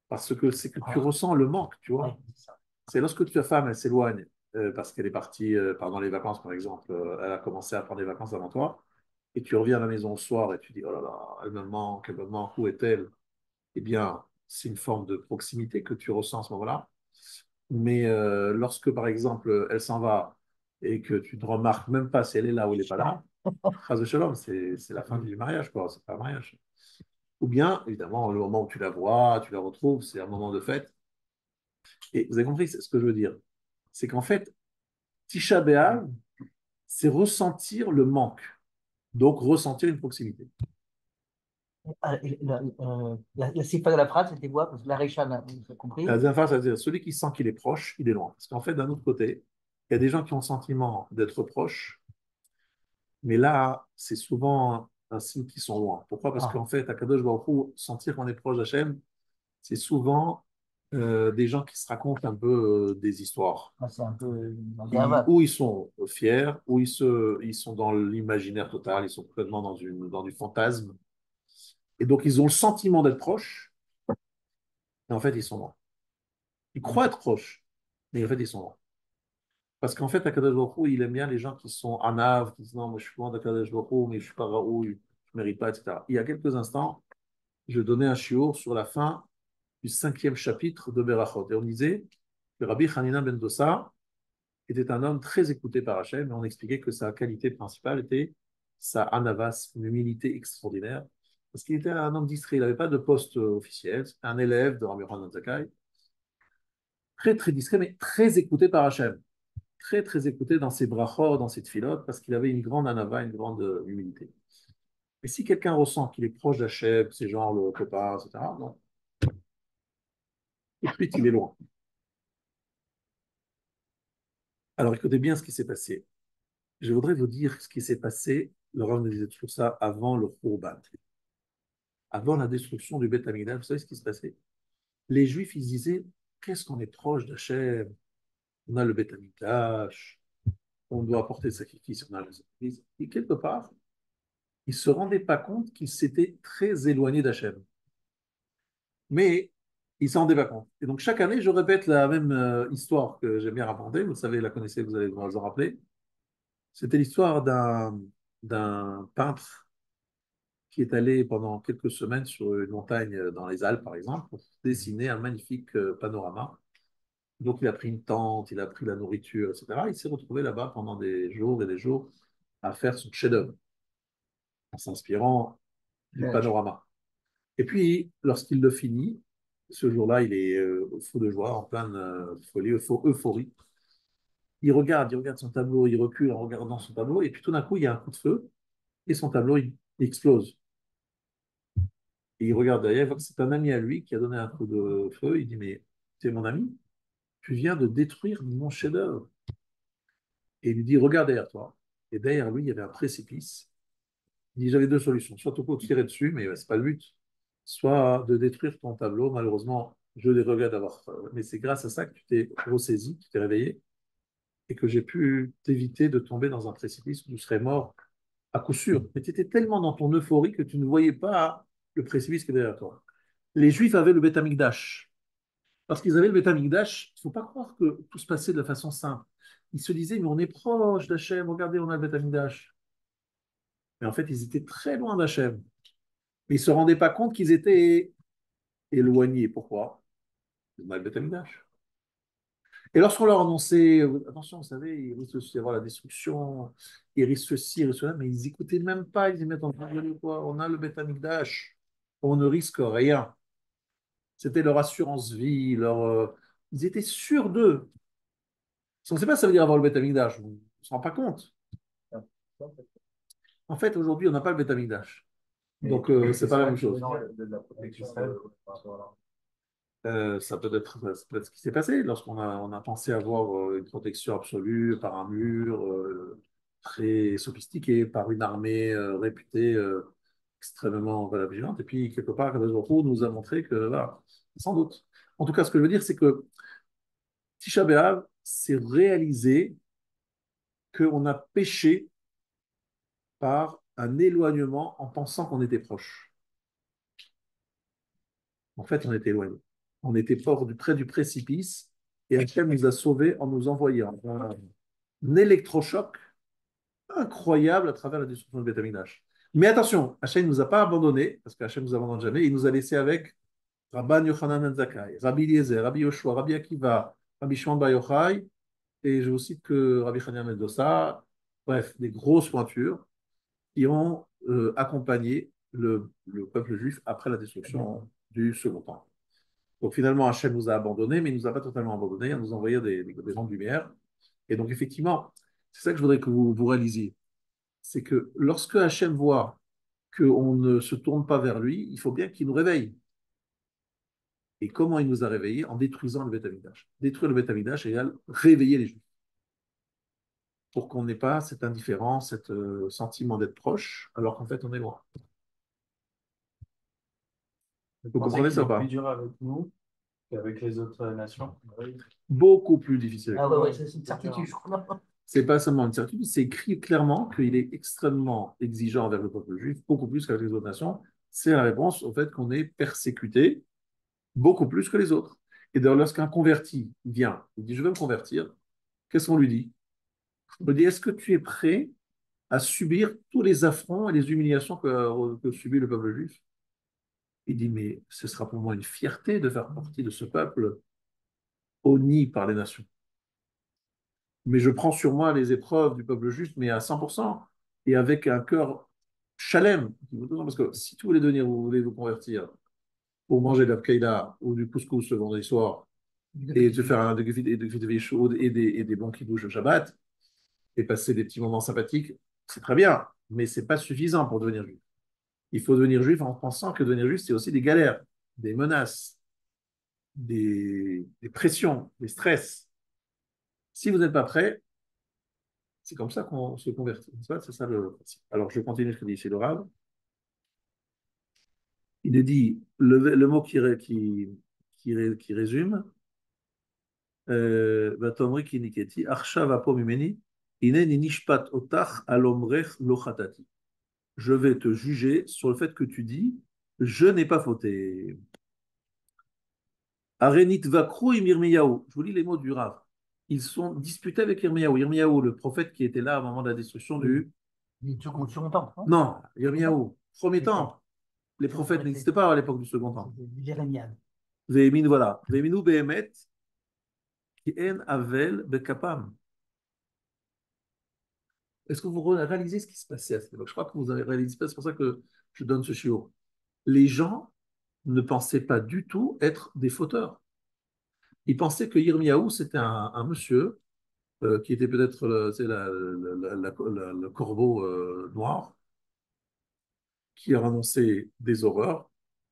Parce que c'est que tu Ah, ressens le manque, tu ouais, vois. c'est ça. C'est lorsque ta femme, elle s'éloigne euh, parce qu'elle est partie euh, pendant les vacances, par exemple, euh, elle a commencé à prendre des vacances avant toi, et tu reviens à la maison le soir et tu dis, oh là là, elle me manque, elle me manque, où est-elle? Eh bien, c'est une forme de proximité que tu ressens à ce moment-là. Mais euh, lorsque, par exemple, elle s'en va et que tu ne remarques même pas si elle est là ou elle n'est pas là, phrase de shalom, c'est c'est la fin du mariage, quoi. C'est pas un mariage. Ou bien, évidemment, le moment où tu la vois, tu la retrouves, c'est un moment de fête. Et vous avez compris ce que je veux dire? C'est qu'en fait, Tisha B'Av, c'est ressentir le manque, donc ressentir une proximité. Ah, et La, euh, la, la sifa de la phrase, c'était quoi? Parce que la Réchane, vous avez La compris? deuxième phase, c'est-à-dire celui qui sent qu'il est proche, il est loin. Parce qu'en fait, d'un autre côté, il y a des gens qui ont le sentiment d'être proches, mais là, c'est souvent un signe qu'ils sont loin. Pourquoi? Parce Ah, qu'en fait, à Kadosh Baruch Hu, sentir qu'on est proche d'Hachem, c'est souvent euh, des gens qui se racontent un peu euh, des histoires. ah, c'est un peu un Ils- gavade. ou ils sont fiers, ou ils, se, ils sont dans l'imaginaire total, ils sont complètement dans, une, dans du fantasme. Et donc, ils ont le sentiment d'être proches, mais en fait, ils sont loin. Ils croient être proches, mais en fait, ils sont loin. Parce qu'en fait, Akadosh Baruch Hu, il aime bien les gens qui sont anav, qui disent non, moi je suis loin d'Akadosh Baruch Hu, mais je suis pas Raoult, je ne mérite pas, et cetera. Il y a quelques instants, je donnais un shiur sur la fin du cinquième chapitre de Berachot. Et on disait que Rabbi Hanina ben Dossa était un homme très écouté par Hachem, et on expliquait que sa qualité principale était sa anavas, une humilité extraordinaire, parce qu'il était un homme distrait, il n'avait pas de poste officiel, c'était un élève de Rabbi Yochanan Zakkai, très très discret, mais très écouté par Hachem, très très écouté dans ses brachot, dans ses tfilotes, parce qu'il avait une grande anava, une grande euh, humilité. Et si quelqu'un ressent qu'il est proche d'Hachem, c'est genre le copain, et cetera, non, tout de suite il est loin. Alors écoutez bien ce qui s'est passé. Je voudrais vous dire ce qui s'est passé, le Rav nous disait toujours ça, avant le Khurban, avant la destruction du Beth Amikdash. Vous savez ce qui se passait? Les Juifs, ils disaient, qu'est-ce qu'on est proche d'Hachem, on a le Beth Amikdash, on doit apporter le sacrifice, on a le sacrifice. Et quelque part, ils ne se rendaient pas compte qu'ils s'étaient très éloignés d'Hachem. Mais ils s'en rendaient pas compte. Et donc chaque année, je répète la même euh, histoire que j'aime bien raconter, vous savez, la connaissez, vous allez vous en rappeler. C'était l'histoire d'un d'un peintre qui est allé pendant quelques semaines sur une montagne dans les Alpes, par exemple, pour dessiner un magnifique euh, panorama. Donc, il a pris une tente, il a pris la nourriture, et cetera. Il s'est retrouvé là-bas pendant des jours et des jours à faire son chef-d'œuvre en s'inspirant du panorama. Et puis, lorsqu'il le finit, ce jour-là, il est euh, fou de joie, en pleine euh, folie, euphorie. Il regarde, il regarde son tableau, il recule en regardant son tableau, et puis tout d'un coup, il y a un coup de feu, et son tableau, il, il explose. Et il regarde derrière, il voit que c'est un ami à lui qui a donné un coup de feu. Il dit, mais tu es mon ami, tu viens de détruire mon chef-d'œuvre. Et il lui dit, regarde derrière toi. Et derrière lui, il y avait un précipice. Il dit, j'avais deux solutions. Soit tu peux tirer dessus, mais ce n'est pas le but. Soit de détruire ton tableau. Malheureusement, je les regrette d'avoir. Mais c'est grâce à ça que tu t'es ressaisi, tu t'es réveillé, et que j'ai pu t'éviter de tomber dans un précipice où tu serais mort à coup sûr. Mais tu étais tellement dans ton euphorie que tu ne voyais pas le précipice qui est derrière toi. Les Juifs avaient le Beth Amikdash. Parce qu'ils avaient le Beth Amikdash, il ne faut pas croire que tout se passait de façon simple. Ils se disaient, mais on est proche d'Hachem, regardez, on a le Beth Amikdash. Mais en fait, ils étaient très loin d'Hachem. Mais ils ne se rendaient pas compte qu'ils étaient éloignés. Pourquoi? On a le Beth Amikdash. Et lorsqu'on leur annonçait, attention, vous savez, il risque de y avoir la destruction, il risque ceci, il risque cela, mais ils n'écoutaient même pas, ils disaient, mais attends, quoi, on a le Beth Amikdash, on ne risque rien. C'était leur assurance vie, leur, euh, ils étaient sûrs d'eux. On ne sait pas ce que ça veut dire avoir le Beth Amikdash, on ne se rend pas compte. En fait, aujourd'hui, on n'a pas le Beth Amikdash. Donc, euh, c'est pas la même chose. De la protection par rapport à Euh, ça peut être, ça peut être ce qui s'est passé lorsqu'on a, on a pensé avoir euh, une protection absolue par un mur euh, très sophistiqué, par une armée euh, réputée euh, extrêmement voilà, vigilante. Et puis, quelque part, Kadosh Baruch Hu nous a montré que, voilà, sans doute. En tout cas, ce que je veux dire, c'est que Tisha B'Av, c'est réaliser qu'on a péché par un éloignement en pensant qu'on était proche. En fait, on était éloigné. On était près du, près du précipice et Hachem nous a sauvés en nous envoyant un, un électrochoc incroyable à travers la destruction du Beth Amikdash. Mais attention, Hachem ne nous a pas abandonnés, parce qu'Hachem ne nous abandonne jamais, il nous a laissés avec Rabban Yochanan ben Zakkai, Rabbi Eliezer, Rabbi Yoshua, Rabbi Akiva, Rabbi Shimon Bar Yochai, et je vous cite que Rabbi Hanina ben Dosa, bref, des grosses pointures qui ont euh, accompagné le, le peuple juif après la destruction du Second Temple. Donc finalement, Hachem nous a abandonnés, mais il ne nous a pas totalement abandonnés, il nous a envoyé des, des, des gens de lumière. Et donc effectivement, c'est ça que je voudrais que vous, vous réalisiez. C'est que lorsque Hachem voit qu'on ne se tourne pas vers lui, il faut bien qu'il nous réveille. Et comment il nous a réveillés? En détruisant le Beth Amikdash. Détruire le Beth Amikdash égale réveiller les Juifs. Pour qu'on n'ait pas cette indifférence, cet euh, sentiment d'être proche, alors qu'en fait on est loin. Vous comprenez ça ou pas? C'est plus dur avec nous qu'avec les autres nations. Oui. Beaucoup plus difficile. Ah ouais, ouais, c'est une certitude, je crois. C'est pas seulement une certitude, c'est écrit clairement qu'il est extrêmement exigeant envers le peuple juif, beaucoup plus qu'avec les autres nations. C'est la réponse au fait qu'on est persécuté beaucoup plus que les autres. Et d'ailleurs, lorsqu'un converti vient, il dit je veux me convertir, qu'est-ce qu'on lui dit? On lui dit est-ce que tu es prêt à subir tous les affronts et les humiliations que, que subit le peuple juif? Il dit mais ce sera pour moi une fierté de faire partie de ce peuple honni par les nations. Mais je prends sur moi les épreuves du peuple juif, mais à cent pour cent, et avec un cœur chalem. Parce que si tu voulais devenir, vous voulez vous convertir pour manger de la pkeïla ou du couscous le vendredi soir, et te faire un de gefilte chaude et des, et des bons kibouches le Shabbat, et passer des petits moments sympathiques, c'est très bien, mais c'est pas suffisant pour devenir juif. Il faut devenir juif en pensant que devenir juif, c'est aussi des galères, des menaces, des, des pressions, des stress. Si vous n'êtes pas prêt, c'est comme ça qu'on se convertit. C'est ça le principe. Alors, je continue ce que dit ici le Rav. Il dit, le, le mot qui, qui, qui, qui résume, Vatomri ki niketi, Arshav apo mimeni, ineni nishpat otach alomrech lochatati. Je vais te juger sur le fait que tu dis, je n'ai pas fauté. Arenit vakru im Yirmiyahu. Je vous lis les mots du Rav. Ils sont disputés avec Yirmiyahu. Yirmiyahu, le prophète qui était là au moment de la destruction du. Du second, second temple, non? Non, Yirmiyahu, premier temple. Les prophètes n'existaient pas à l'époque du second temple. Jérémiade. Ve'emin, voilà. Ve'eminu be'emet ki en avel bekapam. Est-ce que vous réalisez ce qui se passait à cette époque? Je crois que vous avez réalisé, c'est pour ça que je donne ce chiot. Les gens ne pensaient pas du tout être des fauteurs. Ils pensaient que Yirmiyahu, c'était un, un monsieur euh, qui était peut-être le, la, la, la, la, le corbeau euh, noir, qui a annoncé des horreurs,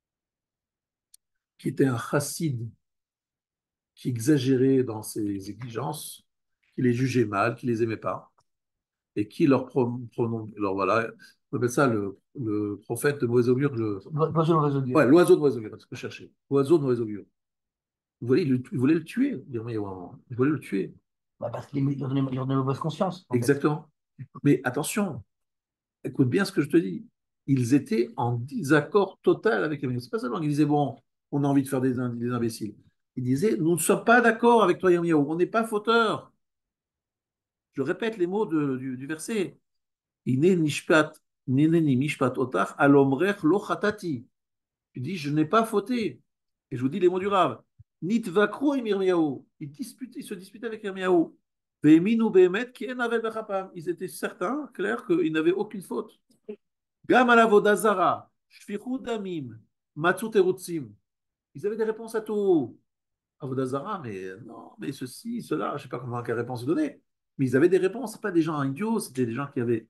qui était un chassid qui exagérait dans ses exigences, qui les jugeait mal, qui les aimait pas, et qui leur pronom... Alors voilà, on appelle ça le, le prophète de mauvais augure. Le... L'oiseau de mauvais augure. Ouais, l'oiseau de mauvais augure, c'est ce que je cherchais. L'oiseau de mauvais augure. Vous voyez, il, il voulait le tuer, il voulait le tuer. Bah parce qu'il leur donnait, il leur donnait mauvaise conscience. Exactement. Fait. Mais attention, écoute bien ce que je te dis. Ils étaient en désaccord total avec les. C'est pas seulement qu'ils disaient, bon, on a envie de faire des, des imbéciles. Ils disaient, nous ne sommes pas d'accord avec toi, Yirmiyahu, on n'est pas fauteur. Je répète les mots de, du, du verset. Ine nishpat, nineni mishpat otach, alomrech lo chatati. Tu dis, je n'ai pas fauté. Et je vous dis les mots du Rav. Nit vakru im Yirmiyahu. Ils disputaient, ils se disputaient avec Yirmiyahu. Ve'eminu be'emet ki en avel bechapam. Ils étaient certains, clairs, qu'ils n'avaient aucune faute. Gam al avodah zara, shfichu damim, matzu terutzim. Ils avaient des réponses à tout. Avodah zara, mais non, mais ceci, cela, je ne sais pas comment quelle réponse donner. Mais ils avaient des réponses, ce pas des gens idiots, c'était des gens qui avaient.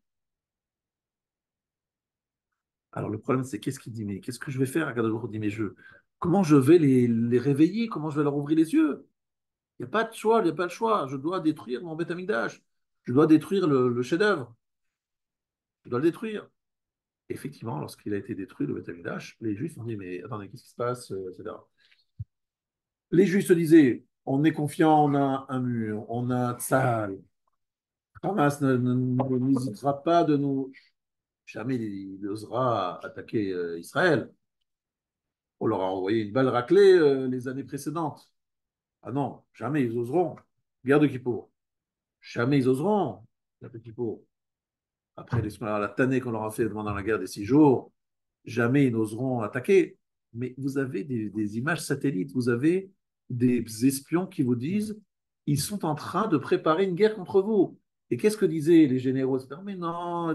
Alors le problème, c'est qu'est-ce qu'il dit? Mais qu'est-ce que je vais faire? Akadosh dit, mais je, comment je vais les, les réveiller? Comment je vais leur ouvrir les yeux? Il n'y a pas de choix, il n'y a pas de choix. Je dois détruire mon Beth Amikdash. Je dois détruire le, le chef-d'œuvre. Je dois le détruire. Et effectivement, lorsqu'il a été détruit, le Beth Amikdash, les Juifs ont dit, mais attendez, qu'est-ce qui se passe? et cetera. Les Juifs se disaient, on est confiant, on a un mur, on a Tzahal. Hamas n'hésitera pas de nous. Jamais il osera attaquer euh, Israël. On leur a envoyé une balle raclée euh, les années précédentes. Ah non, jamais ils oseront. Guerre de Kippour. Jamais ils oseront. Guerre de Kippour. Après la tannée qu'on leur a fait pendant la guerre des six jours, jamais ils n'oseront attaquer. Mais vous avez des, des images satellites, vous avez des espions qui vous disent ils sont en train de préparer une guerre contre vous. Et qu'est-ce que disaient les généraux? Mais non,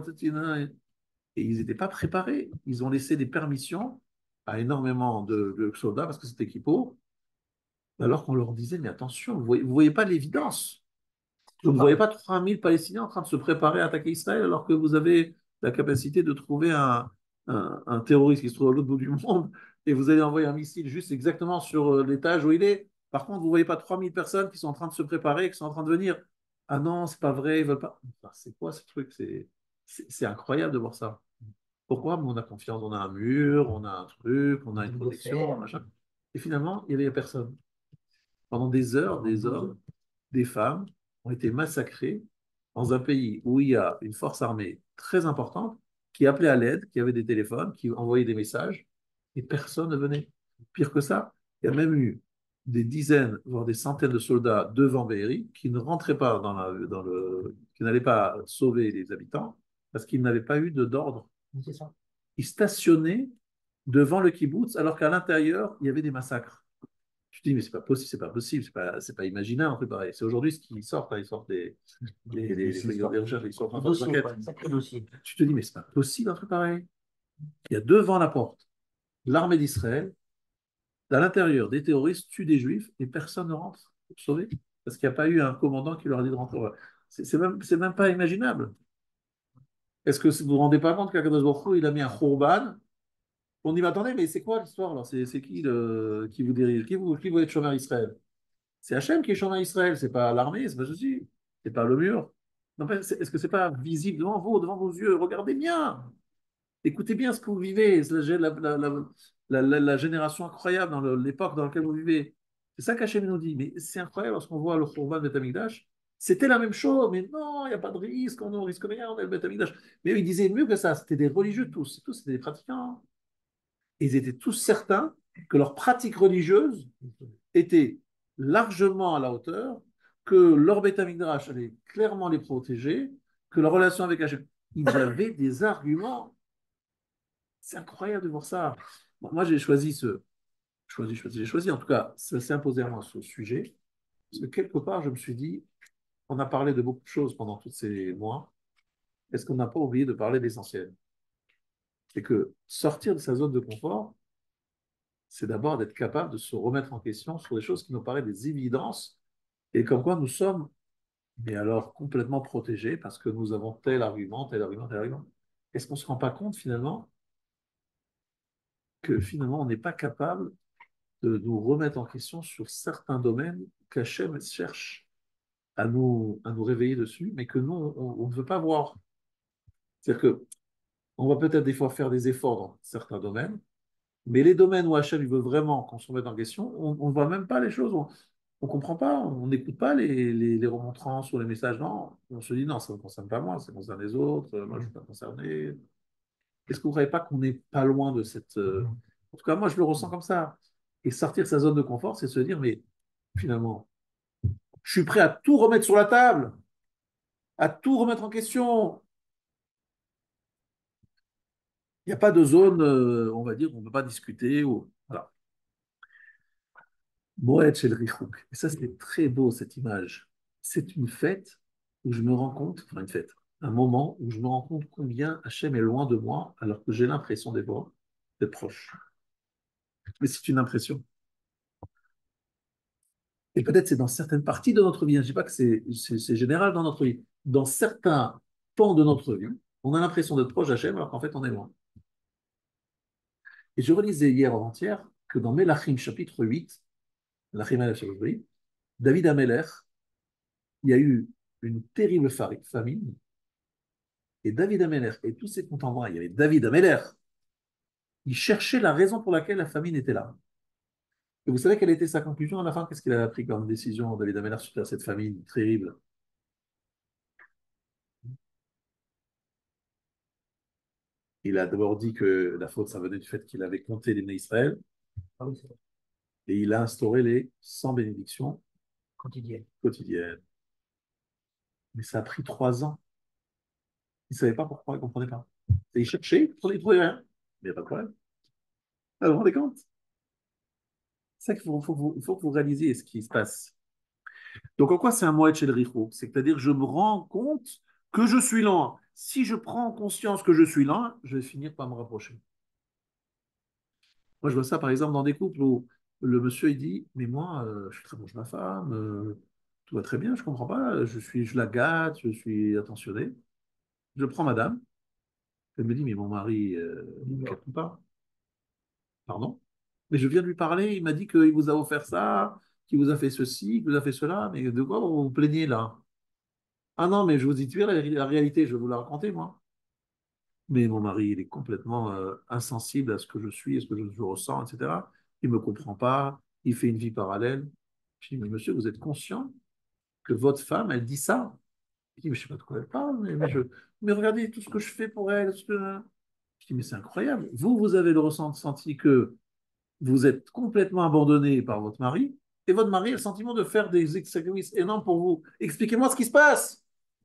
et ils n'étaient pas préparés. Ils ont laissé des permissions à énormément de, de soldats parce que c'était Kippour, alors qu'on leur disait mais attention, vous ne voyez, vous voyez pas l'évidence. Vous ne voyez pas trois mille Palestiniens en train de se préparer à attaquer Israël alors que vous avez la capacité de trouver un, un, un terroriste qui se trouve à l'autre bout du monde et vous allez envoyer un missile juste exactement sur euh, l'étage où il est. Par contre, vous ne voyez pas trois mille personnes qui sont en train de se préparer, qui sont en train de venir. Ah non, c'est pas vrai, ils veulent pas. Enfin, c'est quoi ce truc? C'est, c'est, c'est incroyable de voir ça. Pourquoi? Mais on a confiance, on a un mur, on a un truc, on a une protection, machin. Et finalement, il n'y avait personne. Pendant des heures, des hommes, des femmes ont été massacrés dans un pays où il y a une force armée très importante qui appelait à l'aide, qui avait des téléphones, qui envoyait des messages, et personne ne venait. Pire que ça, il y a même eu des dizaines, voire des centaines de soldats devant Be'eri qui ne rentraient pas dans, la, dans le, qui n'allaient pas sauver les habitants parce qu'ils n'avaient pas eu de d'ordre. C'est ça. Ils stationnaient devant le kibbutz alors qu'à l'intérieur, il y avait des massacres. Tu te dis, mais c'est pas possible, c'est pas possible, c'est pas, c'est pas imaginable, un truc pareil. C'est aujourd'hui ce qu'ils sortent, hein, ils sortent des, des, des, des, des recherches, ils sortent en train de Dossier, enquête. quoi, un sacré dossier. Tu te dis, mais c'est pas possible, un truc pareil. Il y a devant la porte l'armée d'Israël, à l'intérieur, des terroristes tuent des juifs et personne ne rentre pour sauver. Parce qu'il n'y a pas eu un commandant qui leur a dit de rentrer. C'est, c'est même, c'est même pas imaginable. Est-ce que vous ne vous rendez pas compte qu'Akadosh Baruch Hu, il a mis un khurban? On dit, mais attendez, mais c'est quoi l'histoire alors? C'est, c'est qui le, qui vous dirige? Qui vous, qui vous êtes chômeur Israël? C'est Hachem qui est chômeur Israël, c'est pas l'armée, c'est pas ceci, c'est pas le mur. Non, est-ce que c'est pas visible devant vous, devant vos yeux? Regardez bien, écoutez bien ce que vous vivez, c'est la, la, la, la, la, la génération incroyable dans le- l'époque dans laquelle vous vivez. C'est ça qu'Hachem nous dit. Mais c'est incroyable lorsqu'on voit le Khurban Beth Amikdash. C'était la même chose, mais non, il n'y a pas de risque, on ne risque rien, on est le Beth Amikdash. Mais eux, ils disaient mieux que ça, c'était des religieux tous, tous c'était des pratiquants. Et ils étaient tous certains que leur pratique religieuse était largement à la hauteur, que leur Beth Amikdash allait clairement les protéger, que leur relation avec Hachem. Ils avaient des arguments. C'est incroyable de voir ça. Bon, moi, j'ai choisi ce. Choisi, choisi, j'ai choisi, en tout cas, ça s'est imposé à moi ce sujet. Parce que quelque part, je me suis dit, on a parlé de beaucoup de choses pendant tous ces mois. Est-ce qu'on n'a pas oublié de parler de l'essentiel? C'est que sortir de sa zone de confort, c'est d'abord d'être capable de se remettre en question sur des choses qui nous paraissent des évidences et comme quoi nous sommes, mais alors, complètement protégés parce que nous avons tel argument, tel argument, tel argument. Est-ce qu'on ne se rend pas compte finalement que finalement on n'est pas capable de nous remettre en question sur certains domaines qu'Hachem cherche à nous, à nous réveiller dessus, mais que nous, on, on ne veut pas voir. C'est-à-dire qu'on va peut-être des fois faire des efforts dans certains domaines, mais les domaines où Hachem il veut vraiment qu'on se remette en question, on ne voit même pas les choses, on ne comprend pas, on n'écoute pas les, les, les remontrances ou les messages, non, on se dit non, ça ne me concerne pas moi, ça concerne les autres, moi je ne suis pas concerné. Est-ce que vous ne croyez pas qu'on n'est pas loin de cette... euh, En tout cas, moi je le ressens comme ça. Et sortir de sa zone de confort, c'est se dire, mais finalement, je suis prêt à tout remettre sur la table, à tout remettre en question. Il n'y a pas de zone, euh, on va dire, on ne peut pas discuter. Ou... Voilà. Moed Shel Richouk. Et ça, c'est très beau, cette image. C'est une fête où je me rends compte, enfin une fête, un moment où je me rends compte combien Hachem est loin de moi, alors que j'ai l'impression d'être d'être proche. Mais c'est une impression. Et peut-être c'est dans certaines parties de notre vie, hein. Je ne dis pas que c'est c'est- c'est général dans notre vie. Dans certains pans de notre vie, on a l'impression d'être proche d'Hachem, alors qu'en fait, on est loin. Et je relisais hier avant-hier que dans Melachim chapitre huit, Melachim Aleph chapitre huit, David Ameller, il y a eu une terrible fari- famine, et David Ameller et tous ses contemporains, il y avait David Ameller, il cherchait la raison pour laquelle la famine était là. Et vous savez quelle était sa conclusion à la fin? Qu'est-ce qu'il a pris comme décision, David Ameller, suite à cette famine terrible? Il a d'abord dit que la faute, ça venait du fait qu'il avait compté les Israël. Ah oui, c'est vrai. Et il a instauré les cent bénédictions Quotidien. quotidiennes. Mais ça a pris trois ans. Il ne savait pas pourquoi, il ne comprenait pas. Et il cherchait, il ne trouvait rien. Mais il n'y a pas de problème. Ah, vous vous rendez compte? C'est ça qu'il faut, faut, faut, il faut que vous réalisiez ce qui se passe. Donc, en quoi c'est un moed chez le Richo? C'est-à-dire, je me rends compte que je suis lent. Si je prends conscience que je suis lent, je vais finir par me rapprocher. Moi, je vois ça, par exemple, dans des couples où le monsieur, il dit, mais moi, euh, je suis très proche de ma femme, euh, tout va très bien, je ne comprends pas, je suis, je la gâte, je suis attentionné. Je prends madame, elle me dit, mais mon mari, euh, il ne me capte pas. Pardon? Mais je viens de lui parler, il m'a dit qu'il vous a offert ça, qu'il vous a fait ceci, qu'il vous a fait cela, mais de quoi vous vous plaignez là? Ah non, mais je vous dis, tu la, la réalité, je vais vous la raconter, moi. Mais mon mari, il est complètement euh, insensible à ce que je suis, à ce que je, je ressens, et cetera. Il ne me comprend pas, il fait une vie parallèle. Je dis, mais monsieur, vous êtes conscient que votre femme, elle dit ça? Il dit, mais je ne sais pas de quoi elle parle, mais, mais, je, mais regardez tout ce que je fais pour elle. Ce que... Je dis, mais c'est incroyable. Vous, vous avez le ressenti que vous êtes complètement abandonné par votre mari, et votre mari a le sentiment de faire des sacrifices énormes pour vous. Expliquez-moi ce qui se passe.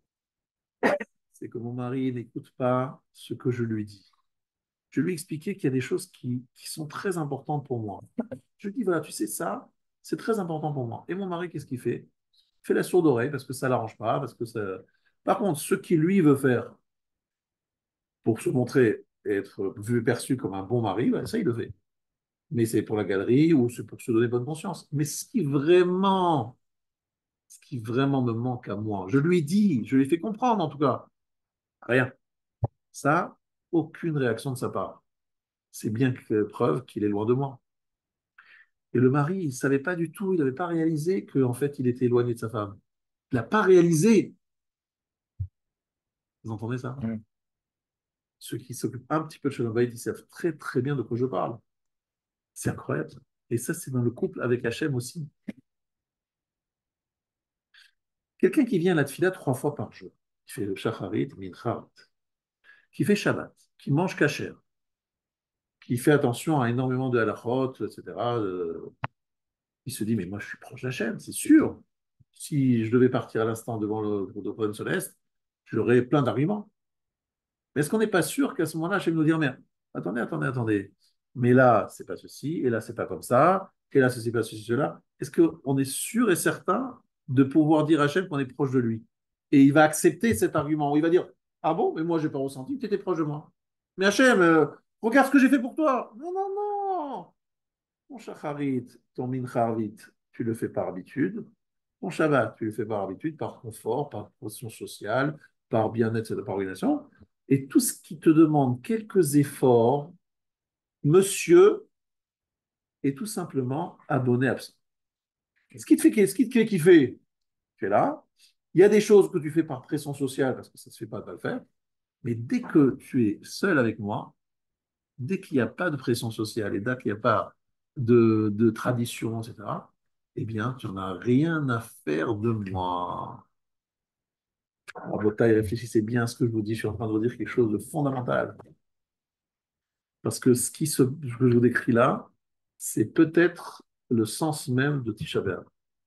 C'est que mon mari n'écoute pas ce que je lui dis. Je lui ai expliqué qu'il y a des choses qui, qui sont très importantes pour moi. Je lui dis, voilà, tu sais ça, c'est très important pour moi. Et mon mari, qu'est-ce qu'il fait? Il fait la sourde oreille parce que ça ne l'arrange pas, parce que ça... Par contre, ce qu'il lui veut faire pour se montrer et être vu et perçu comme un bon mari, ben, ça, il le fait. Mais c'est pour la galerie ou c'est pour se donner bonne conscience. Mais ce qui vraiment, ce qui vraiment me manque à moi, je lui ai dit, je lui ai fait comprendre en tout cas, rien. Ça, aucune réaction de sa part. C'est bien que preuve qu'il est loin de moi. Et le mari, il ne savait pas du tout, il n'avait pas réalisé qu'en fait, il était éloigné de sa femme. Il n'a pas réalisé. Vous entendez ça? Mm. Ceux qui s'occupent un petit peu de Shalom Bayit, ils savent très très bien de quoi je parle. C'est incroyable. Et ça, c'est dans le couple avec Hachem aussi. Quelqu'un qui vient à la tfila trois fois par jour, qui fait le shacharit, mincharit, qui fait Shabbat, qui mange kasher, qui fait attention à énormément de halachot, et cetera, euh, il se dit, mais moi je suis proche d'Hachem, c'est sûr. Si je devais partir à l'instant devant le Rodopone Céleste, j'aurais plein d'arguments. Mais est-ce qu'on n'est pas sûr qu'à ce moment-là, Hachem nous dire, mais attendez, attendez, attendez, mais là, c'est pas ceci, et là, c'est pas comme ça, et là, ceci, pas ceci, cela. Est-ce qu'on est sûr et certain de pouvoir dire à Hachem qu'on est proche de lui? Et il va accepter cet argument, où il va dire, ah bon, mais moi, je n'ai pas ressenti que tu étais proche de moi. Mais Hachem, euh, regarde ce que j'ai fait pour toi. Non, non, non. Ton shacharit, ton mincharit, tu le fais par habitude. Ton Shabbat, tu le fais par habitude, par confort, par pression sociale, par bien-être, par organisation. Et tout ce qui te demande quelques efforts, monsieur est tout simplement abonné absent. Ce qui te fait, ce qui te fait kiffer, tu es là. Il y a des choses que tu fais par pression sociale, parce que ça ne se fait pas de pas le faire. Mais dès que tu es seul avec moi, dès qu'il n'y a pas de pression sociale et dès qu'il n'y a pas de, de tradition, et cetera, eh bien, tu n'en as rien à faire de moi. Alors, Botaï, réfléchissez bien à ce que je vous dis. Je suis en train de vous dire quelque chose de fondamental. Parce que ce qui se, que je vous décris là, c'est peut-être le sens même de Tisha B'Av.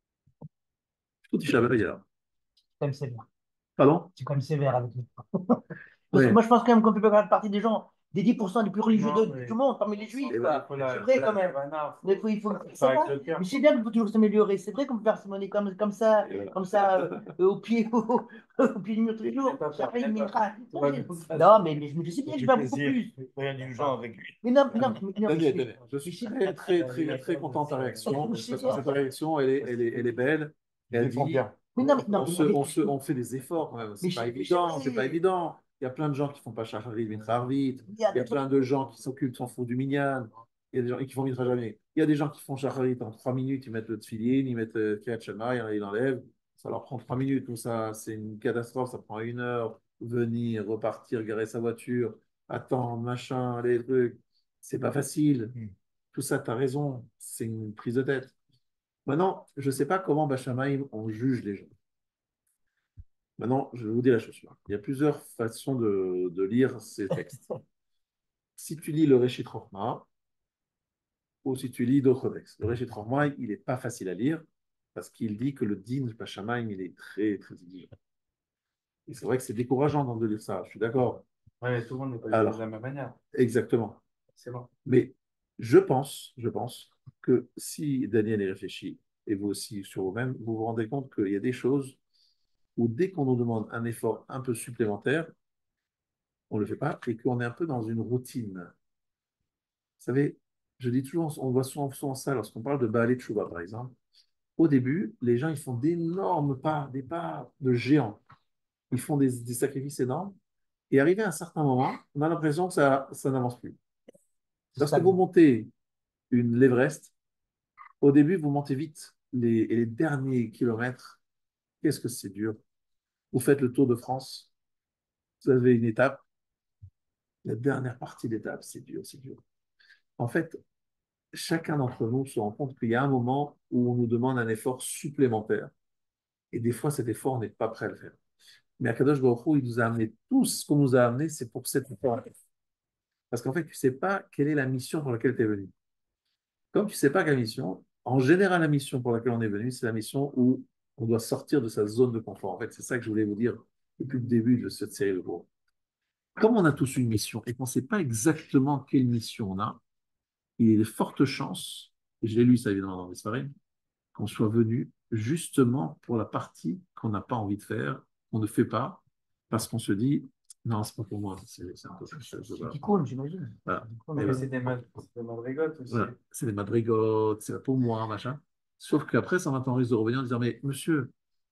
Tout Tisha B'Av, il y a là. C'est quand même sévère. Pardon? C'est quand même sévère avec nous. Parce que Oui. moi, je pense quand même qu'on peut pas faire partie des gens, des dix pour cent les plus religieux Non, de mais- tout le monde, parmi les juifs. Et quoi. il faut la- C'est vrai faut la- quand même. Havana, Mais il faut, il faut, faut c'est avec pas- le cœur. mais c'est bien qu'il faut toujours s'améliorer. C'est vrai qu'on peut faire simoner comme, comme ça, Et voilà. comme ça, euh, euh, au pied, au, au pied du mur tous les jours. Fais pas peur, Après, il fais pas m'écra- peur. Non, Ouais, mais- mais- non, mais, mais je me sais bien que je vais beaucoup plaisir. plus. Rien d'urgent avec lui. Mais non, mais non, mais, non, mais Daniel, je- Daniel, je suis mais je- très, très, très, très content de ta réaction. Parce que cette réaction, elle est, elle est, elle est belle. Je Elle défends dit, bien. mais non, mais non, on, mais- se, mais- on, se, on fait des efforts quand même. mais C'est je- pas mais je- évident, c'est pas évident. Il y a plein de gens qui font pas Shacharit, Mitraharvit. il y a Il y a des- plein de gens qui s'occupent, s'en foutent du minyan. Il y a des gens qui font Mitra jamais. Il y a des gens qui font Shacharit en trois minutes, ils mettent le tefillin, ils mettent euh, Kriyat Shema, ils l'enlèvent. Ça leur prend trois minutes. Tout ça, c'est une catastrophe. Ça prend une heure. Venir, repartir, garer sa voiture, attendre, machin, les trucs. C'est pas facile. Mm. Tout ça, tu as raison. C'est une prise de tête. Maintenant, je ne sais pas comment Bachamaïm on juge les gens. Maintenant, je vais vous dire la chose suivante. Il y a plusieurs façons de, de lire ces textes. Si tu lis le Réchit Chochma, ou si tu lis d'autres textes. Le Réchit Chochma, il n'est pas facile à lire parce qu'il dit que le din Bashamaim, il est très, très exigeant. Et c'est vrai que c'est décourageant donc, de lire ça, je suis d'accord. Ouais, mais tout le monde n'est pas Alors, de la même manière. Exactement. C'est bon. Mais je pense, je pense que si Daniel y réfléchit, et vous aussi sur vous-même, vous vous rendez compte qu'il y a des choses où dès qu'on nous demande un effort un peu supplémentaire, on ne le fait pas et qu'on est un peu dans une routine. Vous savez, je dis toujours, on voit souvent, souvent ça lorsqu'on parle de Baalei Tshuva, par exemple. Au début, les gens, ils font d'énormes pas, des pas de géants. Ils font des, des sacrifices énormes. Et arrivé à un certain moment, on a l'impression que ça, ça n'avance plus. Lorsque vous montez une l'Everest, au début, vous montez vite. Les, et les derniers kilomètres, qu'est-ce que c'est dur. Vous faites le Tour de France, vous avez une étape. La dernière partie d'étape, c'est dur, c'est dur. En fait, chacun d'entre nous se rend compte qu'il y a un moment où on nous demande un effort supplémentaire. Et des fois, cet effort, on n'est pas prêt à le faire. Mais Akadosh Baruch Hu, il nous a amené tout ce qu'on nous a amené, c'est pour cet effort. Parce qu'en fait, tu ne sais pas quelle est la mission pour laquelle tu es venu. Comme tu ne sais pas quelle mission, en général, la mission pour laquelle on est venu, c'est la mission où on doit sortir de sa zone de confort. En fait, c'est ça que je voulais vous dire depuis le début de cette série de cours. Comme on a tous une mission et qu'on ne sait pas exactement quelle mission on a, il y a de fortes chances, et je l'ai lu ça évidemment dans les soirées, qu'on soit venu justement pour la partie qu'on n'a pas envie de faire, qu'on ne fait pas, parce qu'on se dit, non, c'est pas pour moi, c'est c'est un peu C'est qui compte, j'imagine. Voilà. Mais c'est des, mad- c'est des madrigotes aussi. Voilà. C'est des madrigotes, c'est pas pour moi, machin. Sauf qu'après, ça m'attend risque de revenir en disant, mais monsieur,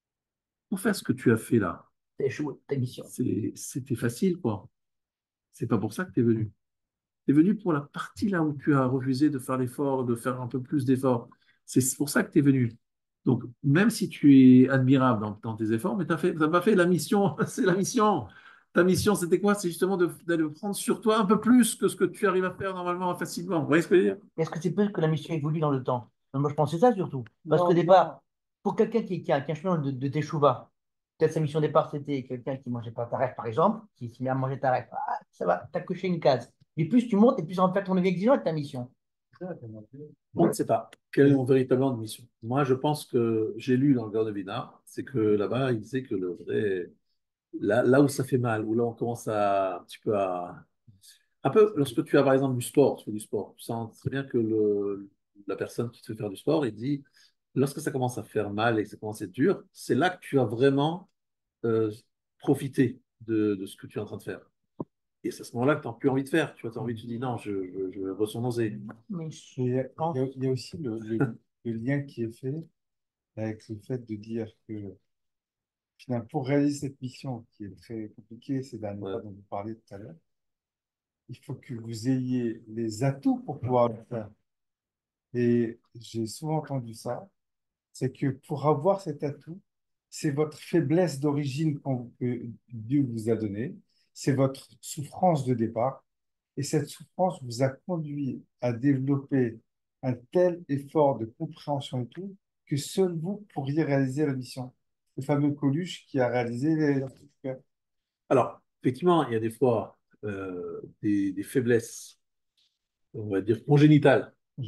pour faire ce que tu as fait là, T'as échoué, ta mission. c'est- c'était facile, quoi. C'est pas pour ça que tu es venu. Tu es venu pour la partie là où tu as refusé de faire l'effort, de faire un peu plus d'efforts. C'est pour ça que tu es venu. Donc, même si tu es admirable dans, dans tes efforts, mais tu n'as pas fait la mission. C'est la mission. Ta mission, c'était quoi? C'est justement de- d'aller prendre sur toi un peu plus que ce que tu arrives à faire normalement facilement. Vous voyez ce que je veux dire? Est-ce que c'est peut-être que la mission évolue dans le temps? Moi, je pensais ça surtout. Parce Non, qu'au départ, pour quelqu'un qui, qui a, qui a un chemin de, de teshuva, peut-être sa mission de départ, c'était quelqu'un qui ne mangeait pas taref, par exemple, qui s'est mis à manger taref. Ah, ça va, tu as coché une case. Et plus tu montes, et plus en fait, on est exigeant avec ta mission. On ne sait pas quelle est véritablement de mission. Moi, je pense que j'ai lu dans le Gaon de Vina, c'est que là-bas, il disait que le vrai, là, là où ça fait mal, où là on commence à un petit peu à, un peu, lorsque tu as par exemple du sport, tu fais du sport, tu sens très bien que le, la personne qui te fait faire du sport, il dit, lorsque ça commence à faire mal et que ça commence à être dur, c'est là que tu as vraiment euh, profité de, de ce que tu es en train de faire. Et c'est à ce moment-là que tu n'as plus envie de faire. Tu as envie, tu dis non, je, je, je ressens nausée. Mais Et je Il y a, il y pense, a- il y a aussi le, le- le lien qui est fait avec le fait de dire que finalement, pour réaliser cette mission qui est très compliquée, ces derniers pas Ouais. dont vous parliez tout à l'heure, il faut que vous ayez les atouts pour pouvoir le faire. Et j'ai souvent entendu ça, c'est que pour avoir cet atout, c'est votre faiblesse d'origine qu'on- que Dieu vous a donnée, c'est votre souffrance de départ, et cette souffrance vous a conduit à développer un tel effort de compréhension et tout, que seul vous pourriez réaliser la mission. Le fameux Coluche qui a réalisé les... Alors, effectivement, il y a des fois euh, des, des faiblesses, on va dire congénitales,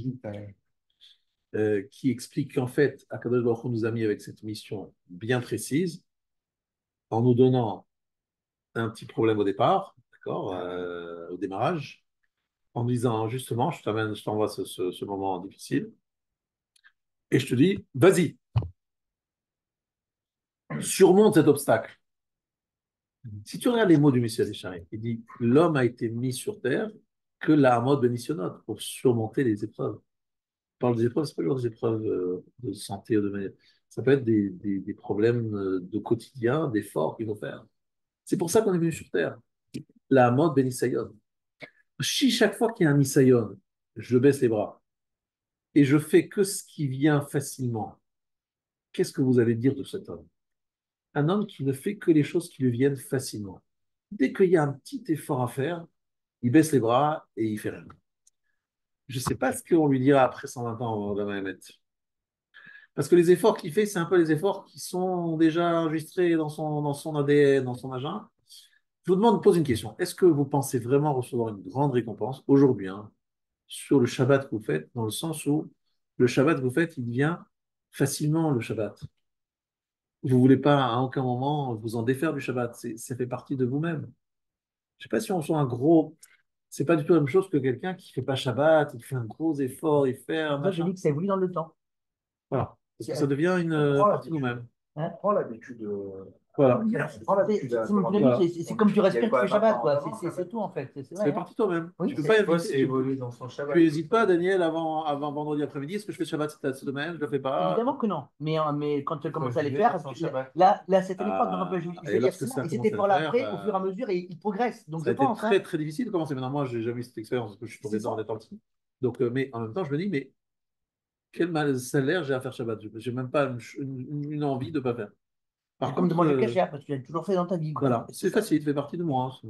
euh, qui expliquent qu'en fait, Akadosh Baruch Hu nous a mis avec cette mission bien précise, en nous donnant un petit problème au départ, d'accord, euh, au démarrage, en disant justement, je t'amène, je t'envoie ce, ce, ce moment difficile, et je te dis, vas-y, surmonte cet obstacle. Si tu regardes les mots du Messie Adécharim, il dit, l'homme a été mis sur terre que la mode bénitionnante pour surmonter les épreuves. On parle des épreuves, c'est pas toujours des épreuves euh, de santé ou de manière. Ça peut être des, des, des problèmes euh, de quotidien, d'efforts qu'il faut faire. C'est pour ça qu'on est venu sur Terre. La mode bénissayon. Si chaque fois qu'il y a un nisayon, je baisse les bras et je fais que ce qui vient facilement, qu'est-ce que vous allez dire de cet homme? Un homme qui ne fait que les choses qui lui viennent facilement. Dès qu'il y a un petit effort à faire, il baisse les bras et il fait rien. Je ne sais pas ce qu'on lui dira après cent vingt ans dans Mahomet. Parce que les efforts qu'il fait, c'est un peu les efforts qui sont déjà enregistrés dans son, dans son A D N, dans son agent. Je vous demande, pose une question. Est-ce que vous pensez vraiment recevoir une grande récompense aujourd'hui, hein, sur le Shabbat que vous faites, dans le sens où le Shabbat que vous faites, il vient facilement le Shabbat. Vous ne voulez pas à aucun moment vous en défaire du Shabbat. C'est- Ça fait partie de vous-même. Je ne sais pas si on sent un gros. C'est pas du tout la même chose que quelqu'un qui ne fait pas Shabbat, il fait un gros effort, il fait un Moi, je machin. dis que ça évolue dans le temps. Voilà. Parce que C'est- ça devient une On euh, prend partie de l'habitude. nous-mêmes. Hein? On prend l'habitude. euh, Voilà. on prend l'habitude à- C'est mon comment avis, Voilà. c'est c'est- c'est comme tu Il y a respires, tu quoi fais Shabbat, maintenant, quoi. avant, C'est c'est- quand c'est même. tout, en fait. C'est c'est Ça vrai, fait hein. partie de toi-même. Oui, Tu peux c'est- pas Faut éviter. Tu, évoluer dans son Shabbat. tu hésites pas, Daniel, avant, avant vendredi après-midi. Est-ce que je fais Shabbat cette, cette semaine? Je le fais pas. Évidemment que non. Mais, euh, mais quand tu as Faut commencé à les vivre faire, dans son tu- Shabbat. là, là, cette année, par exemple, Ah, je, je et vais dire lorsque cela, ça et cet commence à le effort-là faire, après, au fur et à euh, mesure, il, il progresse. Donc, ça a je été pense, très hein. très difficile de commencer. Maintenant, moi, j'ai jamais eu cette expérience parce que je suis tombé C'est dedans en ça. étant petit. Donc, euh, mais en même temps, je me dis, mais quel mal salaire j'ai à faire Shabbat? J'ai même pas une, une- une envie de ne pas faire. Par C'est comme de contre, manger euh, cachère, parce que tu l'as toujours fait dans ta vie, quoi. voilà, c'est facile, ça fait partie de moi, hein.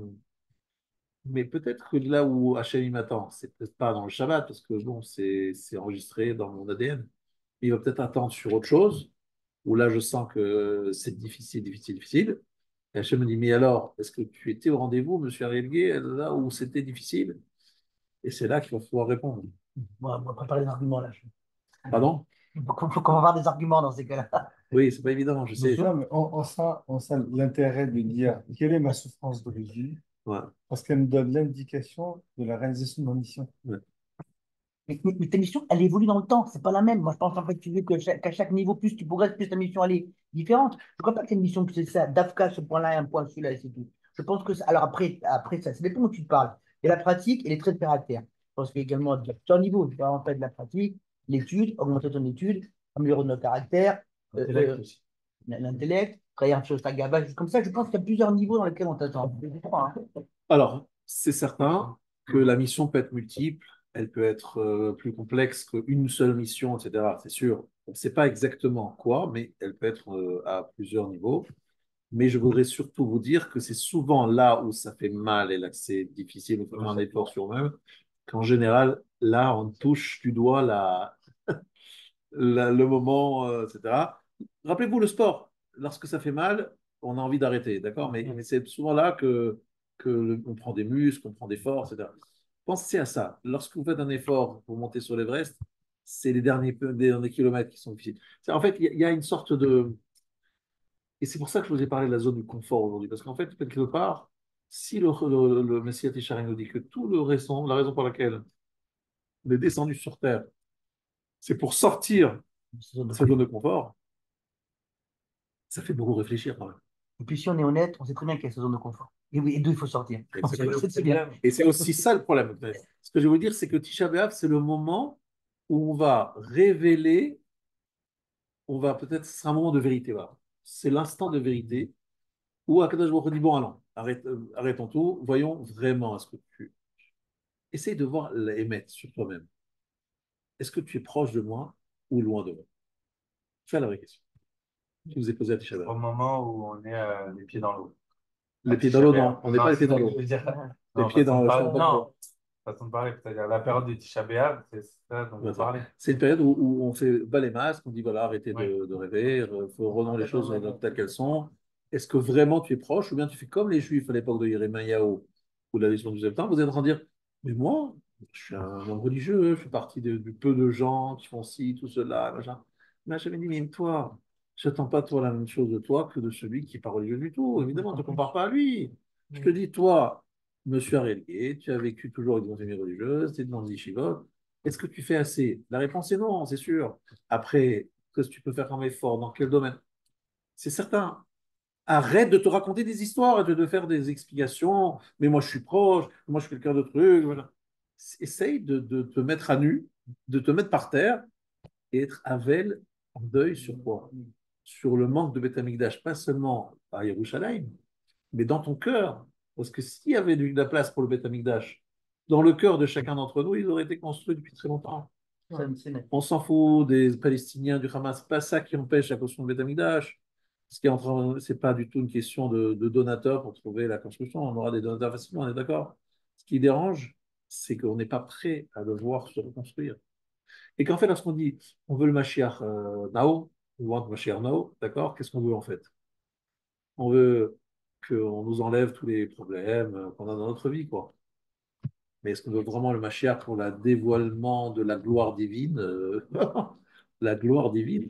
Mais peut-être que là où Hachem il m'attend, c'est peut-être pas dans le Shabbat, parce que bon, c'est c'est enregistré dans mon A D N. Il va peut-être attendre sur autre chose, où là je sens que c'est difficile, difficile, difficile. Et Hachem me dit, mais alors, est-ce que tu étais au rendez-vous, monsieur Ariel Gué, là où c'était difficile? Et c'est là qu'il va falloir répondre. Bon, on va préparer des arguments, là. Pardon? Il faut qu'on faut qu'on va avoir des arguments dans ces cas-là. Oui, c'est pas évident, je Bien sais. sûr. Non, mais on, on sent, on sent l'intérêt de dire quelle est ma souffrance d'origine, Ouais, parce qu'elle me donne l'indication de la réalisation de ma mission. ouais. Mais, mais- mais ta mission, elle évolue dans le temps, c'est pas la même. Moi, je pense en fait tu veux que chaque- qu'à chaque niveau, plus tu progresses, plus ta mission elle est différente. Je ne crois pas que c'est une mission que c'est ça. D'Afka, ce point-là et un point celui-là, et c'est tout. Je pense que ça- alors après, après ça, ça dépend où tu te parles. Il y a la pratique et les traits de caractère. Je pense qu'il y a également il y a plusieurs niveaux. Tu vas en fait de la pratique, l'étude, augmenter ton étude, améliorer notre caractère, euh, Intellect euh, aussi. l'intellect, travailler un peu sur ta gabage, comme ça. Je pense qu'il y a plusieurs niveaux dans lesquels on t'attend. Je crois, hein. Alors, c'est certain que la mission peut être multiple, elle peut être euh, plus complexe qu'une seule mission, et cetera. C'est sûr. On ne sait pas exactement quoi, mais elle peut être euh, à plusieurs niveaux. Mais je voudrais surtout vous dire que c'est souvent là où ça fait mal et là que c'est difficile, il faut faire un effort sur nous-mêmes, qu'en général, là, on touche du doigt la, la- le moment, euh, et cetera. Rappelez-vous le sport. Lorsque ça fait mal, on a envie d'arrêter, d'accord? Mais, mais c'est souvent là que, que le- on prend des muscles, on prend des forces, et cetera. Pensez à ça. Lorsque vous faites un effort pour monter sur l'Everest, c'est les derniers, peu- les derniers kilomètres qui sont difficiles. C'est- En fait, il y, a il y a une sorte de... Et c'est pour ça que je vous ai parlé de la zone du confort aujourd'hui. Parce qu'en fait, quelque part, si le, le, le Messie Técharin nous dit que tout le raison, la raison pour laquelle on est descendu sur Terre, c'est pour sortir C'est de cette zone de confort, ça fait beaucoup réfléchir quand même. Et puis si on est honnête, on sait très bien qu'il y a cette zone de confort. Et oui, et d'où il faut sortir. Exactement. C'est très bien. Et c'est aussi ça le problème. Ce que je veux vous dire, c'est que Tisha B'Av, c'est le moment où on va révéler, on va peut-être, ce sera un moment de vérité. Voilà. C'est l'instant de vérité où Akadosh Baruch Hu dit, bon, allons, arrête, euh, arrêtons tout, voyons vraiment est-ce que tu... Essaye de voir l'émettre sur toi-même. Est-ce que tu es proche de moi ou loin de moi? C'est la vraie question. Je vous ai posé à Tisha Au B'Av. moment où on est euh, les pieds dans l'eau. Les pieds dans l'eau, non. On n'est pas les pieds dans c'est ce l'eau. que je veux dire. Les Non, pieds façon dans de le parler- champ. Non, façon de parler, c'est-à-dire la période de Tisha B'Av, c'est ça dont vous Voilà. parlez. C'est une période où, où on fait bas les masques, on dit voilà, arrêtez de, Oui. de rêver, il faut renommer les choses telles qu'elles sont. Est-ce que vraiment tu es proche ou bien tu fais comme les Juifs à l'époque de Yirmiyahu ou de la légion du deuxième temps, vous êtes en train de dire mais moi, je suis un homme religieux, je fais partie de- du peu de gens qui font ci, tout cela, machin. Mais j'avais dit, mais toi, je n'attends pas toi la même chose de toi que de celui qui n'est pas religieux du tout. Évidemment, ne te compare pas à lui. Je te dis, toi, monsieur Arelgué, tu as vécu toujours avec des familles religieuses, tu es dans les yeshivot. Est-ce que tu fais assez? La réponse est non, c'est sûr. Après, qu'est-ce que tu peux faire comme effort? Dans quel domaine? C'est certain. Arrête de te raconter des histoires et de te faire des explications. Mais moi, je suis proche, moi, je fais quelqu'un de truc. Voilà. Essaye de, de te mettre à nu, de te mettre par terre et être avel, en deuil sur quoi? Sur le manque de Beth Amikdash, pas seulement à Yerushalayim, mais dans ton cœur. Parce que s'il y avait de la place pour le Beth Amikdash, dans le cœur de chacun d'entre nous, il aurait été construit depuis très longtemps. Ça, c'est net. On s'en fout des Palestiniens, du Hamas, c'est pas ça qui empêche la construction du Beth Amikdash. Ce qui est en train, c'est pas du tout une question de, de donateurs pour trouver la construction. On aura des donateurs facilement, on est d'accord. Ce qui dérange, c'est qu'on n'est pas prêt à le voir se reconstruire. Et qu'en fait, lorsqu'on dit on veut le Mashiach euh, now, we want Mashiach now, d'accord, qu'est-ce qu'on veut en fait? On veut qu'on nous enlève tous les problèmes qu'on a dans notre vie, quoi. Mais est-ce qu'on veut vraiment le Mashiach pour le dévoilement de la gloire divine? Euh, La gloire divine.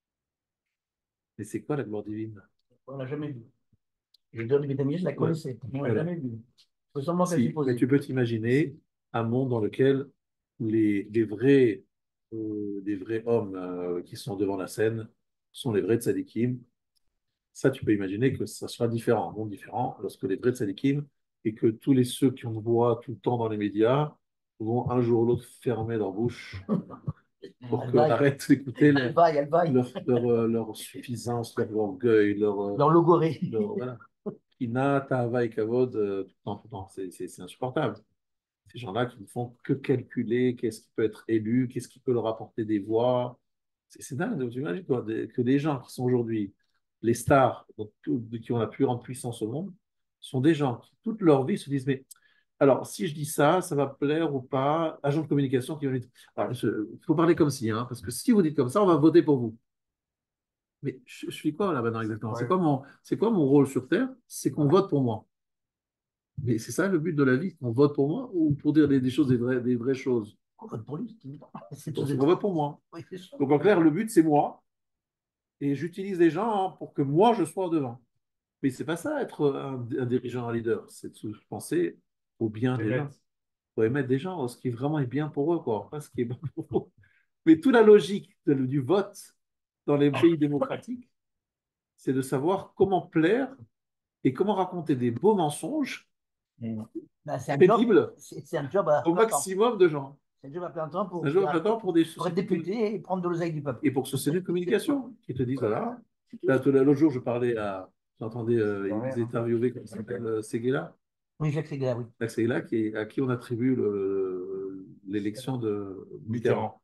Mais c'est quoi la gloire divine? On l'a jamais vu. Je donne les vitamines, je la Ouais. connaissais. On l'a Voilà. jamais vu. Il faut sûrement qu'elle Si, s'y mais posée. tu peux t'imaginer un monde dans lequel les, les vrais, euh, les vrais hommes euh, qui sont devant la scène sont les vrais tzadikim. Ça, tu peux imaginer que ça sera différent, un monde différent, lorsque les vrais tzadikim et que tous les ceux qui on voit tout le temps dans les médias vont un jour ou l'autre fermer leur bouche pour Elle qu'on vaille, arrête d'écouter elle leur, vaille, elle vaille. leur, leur, euh, leur suffisance, leur orgueil, leur, euh, Leur logoré. leur voilà. Ina, Tahava et Kavod, euh, tout le temps, tout le temps. C'est c'est- c'est insupportable. Ces gens-là qui ne font que calculer qu'est-ce qui peut être élu, qu'est-ce qui peut leur apporter des voix. C'est c'est dingue, tu imagines quoi, des- que des gens qui sont aujourd'hui les stars, donc, tout- qui ont la plus grande puissance au monde, sont des gens qui, toute leur vie, se disent, mais alors, si je dis ça, ça va plaire ou pas? Agent de communication qui va dire, il faut parler comme si, hein, parce que si vous dites comme ça, on va voter pour vous. Mais je, je suis quoi là maintenant exactement? C'est Ouais. quoi mon, c'est quoi mon rôle sur Terre? C'est qu'on vote pour moi. Mais c'est ça le but de la vie, qu'on vote pour moi ou pour dire des, des choses, des vraies, des vraies choses? On vote pour lui, c'est évident. C'est Donc, tout. on vote pour moi. Oui, c'est sûr. Donc en clair, le but c'est moi et j'utilise les gens hein, pour que moi je sois devant. Mais c'est pas ça être un, un dirigeant, un leader, c'est de se penser au bien Les des gens. bêtes. Il faut émettre des gens, ce qui vraiment est bien pour eux, quoi, pas ce qui est bon pour eux. Mais toute la logique de- du vote dans les pays démocratiques, c'est de savoir comment plaire et comment raconter des beaux mensonges Ben, c'est un job, crédibles c'est c'est un job à au plein temps. maximum de gens. C'est un job à plein temps pour, Un jour, faire- maintenant, pour des pour être sociétés député et prendre de l'oseille du peuple. et pour sociétés de communication qui te disent voilà. Là, tout- L'autre jour, je parlais à, j'entendais, euh, ils hein. interviewaient comme ça s'appelle euh, Seguela, Oui, Jacques Séguéla, oui. Jacques Seguela, qui est- à qui on attribue le- l'élection de Mitterrand,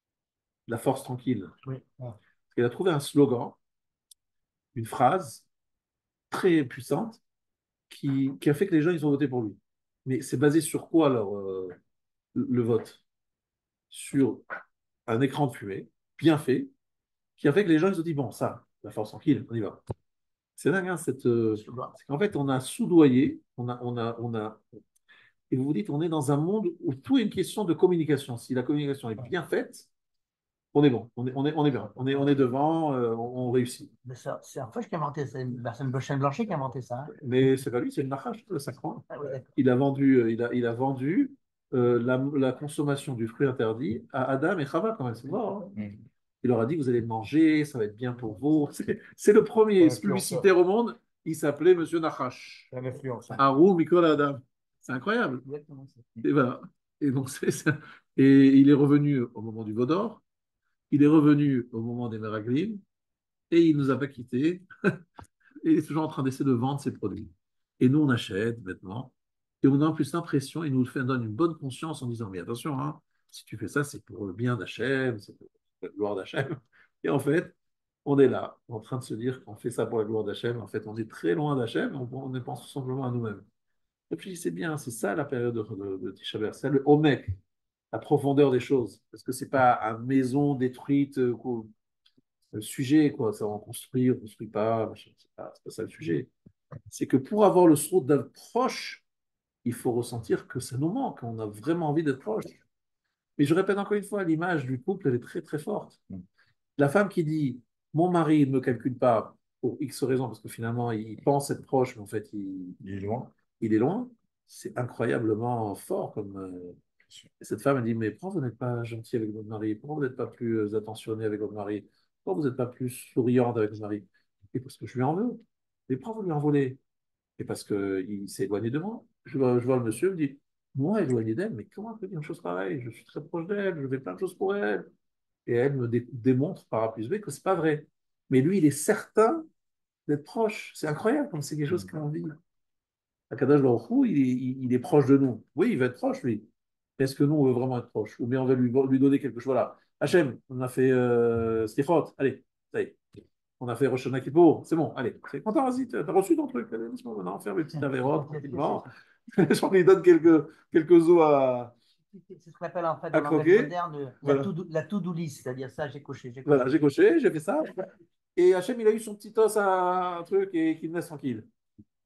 la force tranquille. Oui. Ah. Il a trouvé un slogan, une phrase très puissante qui, qui a fait que les gens ils ont voté pour lui. Mais c'est basé sur quoi alors euh, le le vote? Sur un écran de fumée bien fait qui a fait que les gens ils ont dit bon ça, la force tranquille, on y va. C'est dingue, hein, cette, euh, c'est qu'en fait on a soudoyé, on a, on a, on a, et vous vous dites on est dans un monde où tout est une question de communication. Si la communication est bien faite, on est bon, on est, on est, on est bien, on est, on est devant, euh, on, on réussit. Mais ça, c'est un Fauche qui a inventé ça, c'est une personne Blochen Blanchet qui a inventé ça. Hein. Mais c'est pas lui, c'est le Nachash, le sacrant. Ah oui, d'accord. Il a vendu, euh, il a, il a vendu euh, la, la consommation du fruit interdit à Adam et Chava quand même, c'est mort. Hein. Il leur a dit vous allez le manger, ça va être bien pour vous. C'est c'est le premier Ouais, publicitaire au monde. Il s'appelait Monsieur Nachash. C'est un influenceur. Arou Mikol Adam. C'est incroyable. Exactement ça. Et voilà. Et donc c'est ça. Et il est revenu au moment du Vaudor. Il est revenu au moment des Meraglim. Et il nous a pas quittés. Et il est toujours en train d'essayer de vendre ses produits. Et nous, on achète maintenant. Et on a en plus l'impression, il nous fait, donne une bonne conscience en disant, mais attention, hein, si tu fais ça, c'est pour le bien d'Hachem, c'est pour la gloire d'Hachem. Et en fait, on est là, en train de se dire qu'on fait ça pour la gloire d'Hachem. En fait, on est très loin d'Hachem, on, on pense tout simplement à nous-mêmes. Et puis, c'est bien, c'est ça la période de, de, de Tisha B'Av, c'est le Omek, la profondeur des choses. Parce que c'est pas une maison détruite, euh, le sujet, quoi. Ça, on construit, on construit pas, machin, c'est pas, c'est pas ça le sujet. C'est que pour avoir le saut d'être proche, il faut ressentir que ça nous manque, on a vraiment envie d'être proche. Mais je répète encore une fois, l'image du couple, elle est très très forte. La femme qui dit, mon mari ne me calcule pas pour X raisons, parce que finalement, il pense être proche, mais en fait, il, Il est loin. il est loin, c'est incroyablement fort. Comme, euh, et cette femme, elle dit, mais pourquoi vous n'êtes pas gentil avec votre mari? Pourquoi vous n'êtes pas plus euh, attentionné avec votre mari? Pourquoi vous n'êtes pas plus souriante avec votre mari? Et parce que je lui en veux. Mais pourquoi vous lui en voulez? Et parce qu'il s'est éloigné de moi. Je vois, je vois le monsieur, il me dit, moi, éloigné d'elle, mais comment elle peut dire une chose pareille? Je suis très proche d'elle, je fais plein de choses pour elle. Et elle me dé- démontre par A plus B que c'est pas vrai. Mais lui, il est certain d'être proche. C'est incroyable comme c'est quelque chose qu'on vit. Akadosh Baruch Hu, il, est- il, il est proche de nous. Oui, il va être proche, lui. Est-ce que nous, on veut vraiment être proche? Ou bien on va lui, lui donner quelque chose? Voilà. Hachem, on a fait euh, Slichot. Allez, ça y est. On a fait Rosh Hashanah Kippour. C'est bon, allez. C'est content, vas-y, t'as t'as reçu ton truc. Allez, laisse-moi maintenant faire mes petites avérotes tranquillement. Je lui donne quelques, quelques os à, C'est ce qu'on appelle en fait à dans le langage croquer. moderne la Voilà. to-do la to-do list, c'est-à-dire ça, j'ai coché, j'ai coché. Voilà, j'ai coché, j'ai fait ça. Et Hachem, il a eu son petit os à un truc et qu'il me laisse tranquille.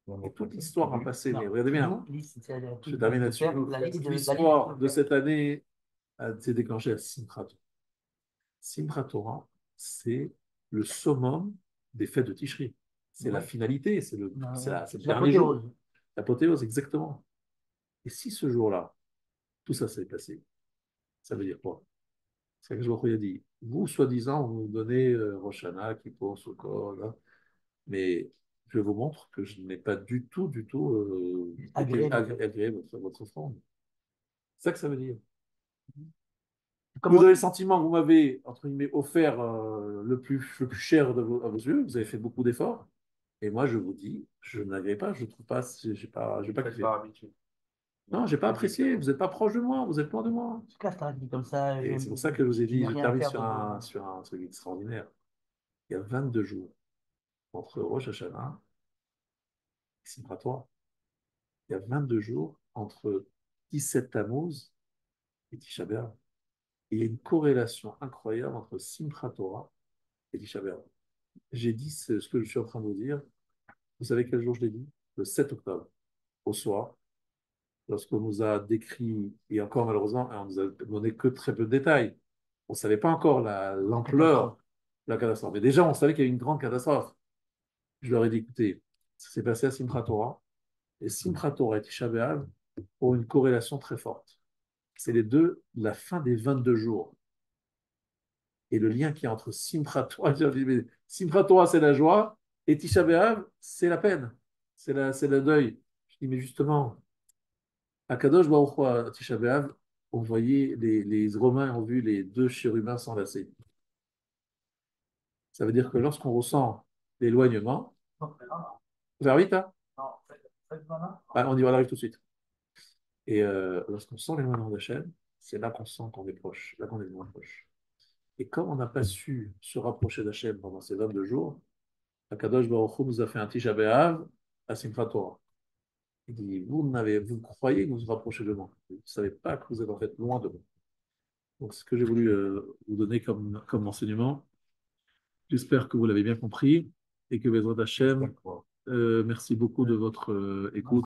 Et toute l'histoire a passé, mais Non. regardez bien, Nous, l'I- c'est la- je termine là-dessus. la Ligue de- la Ligue L'histoire de de- cette année a été déclenchée à Simchat Torah. Simchat Torah, c'est le summum des fêtes de Tishri. C'est la Ouais. finalité, c'est le, Non, c'est la- c'est le la dernier jour. l'apothéose. L'apothéose, exactement. Et si ce jour-là, tout ça s'est passé, ça veut dire quoi? C'est que je vous ai dit, vous, soi-disant, vous nous donnez euh, Rosh Hashanah, Kippour, Sukkot, là, mais je vous montre que je n'ai pas du tout, du tout euh, été Agréé, agré- agréé votre, votre offrande. C'est ça que ça veut dire. Comment- Vous avez le sentiment que vous m'avez, entre guillemets, offert euh, le plus, le plus cher de vos, à vos yeux, vous avez fait beaucoup d'efforts, et moi, je vous dis, je n'avais pas, je ne trouve pas, j'ai pas, j'ai pas Vous n'êtes kiffé. pas habitué. Non, j'ai pas apprécié, vous n'êtes pas proche de moi, vous êtes loin de moi. Je casse ta vie comme ça. Et je- c'est pour ça que je vous ai je dit, n'ai je rien à termine faire sur de un, bon. sur un truc extraordinaire. Il y a vingt-deux jours entre Rosh Hashanah et Simchat Torah. Il y a vingt-deux jours entre dix-sept Tammuz et Tisha B'Av. Et il y a une corrélation incroyable entre Simchat Torah et Tisha B'Av. J'ai dit ce, ce que je suis en train de vous dire. Vous savez quel jour je l'ai dit? Le sept octobre, au soir, lorsqu'on nous a décrit, et encore malheureusement, on nous a donné que très peu de détails. On ne savait pas encore la- l'ampleur de la catastrophe. Mais déjà, on savait qu'il y a eu une grande catastrophe. Je leur ai dit, écoutez, ça s'est passé à Simchat Torah, et Simchat Torah et Tisha B'Av ont une corrélation très forte. C'est les deux, la fin des vingt-deux jours. Et le lien qu'il y a entre Simchat Torah, j'ai dit, mais Simchat Torah, c'est la joie, et Tisha B'Av, c'est la peine, c'est la, c'est le deuil. Je dis, mais justement, à Kadosh Baruch Hu, à Tisha B'Av, on voyait, les, les Romains ont vu les deux chérubins s'enlacer. Ça veut dire que lorsqu'on ressent l'éloignement, vers vite, hein? Ah, on y va, on arrive tout de suite. Et euh, lorsqu'on sent l'éloignement d'Hachem, c'est là qu'on sent qu'on est proche, là qu'on est moins proche. Et comme on n'a pas su se rapprocher d'Hachem pendant ces vingt-deux jours, Akadosh Baruch Hu nous a fait un Tisha B'Av à Simchat Torah. Il dit, vous, n'avez, vous croyez que vous vous rapprochez de moi. Vous ne savez pas que vous êtes en fait loin de moi. Donc, c'est ce que j'ai voulu euh, vous donner comme, comme enseignement. J'espère que vous l'avez bien compris et que Bezrat Hachem, euh, merci beaucoup de votre euh, écoute.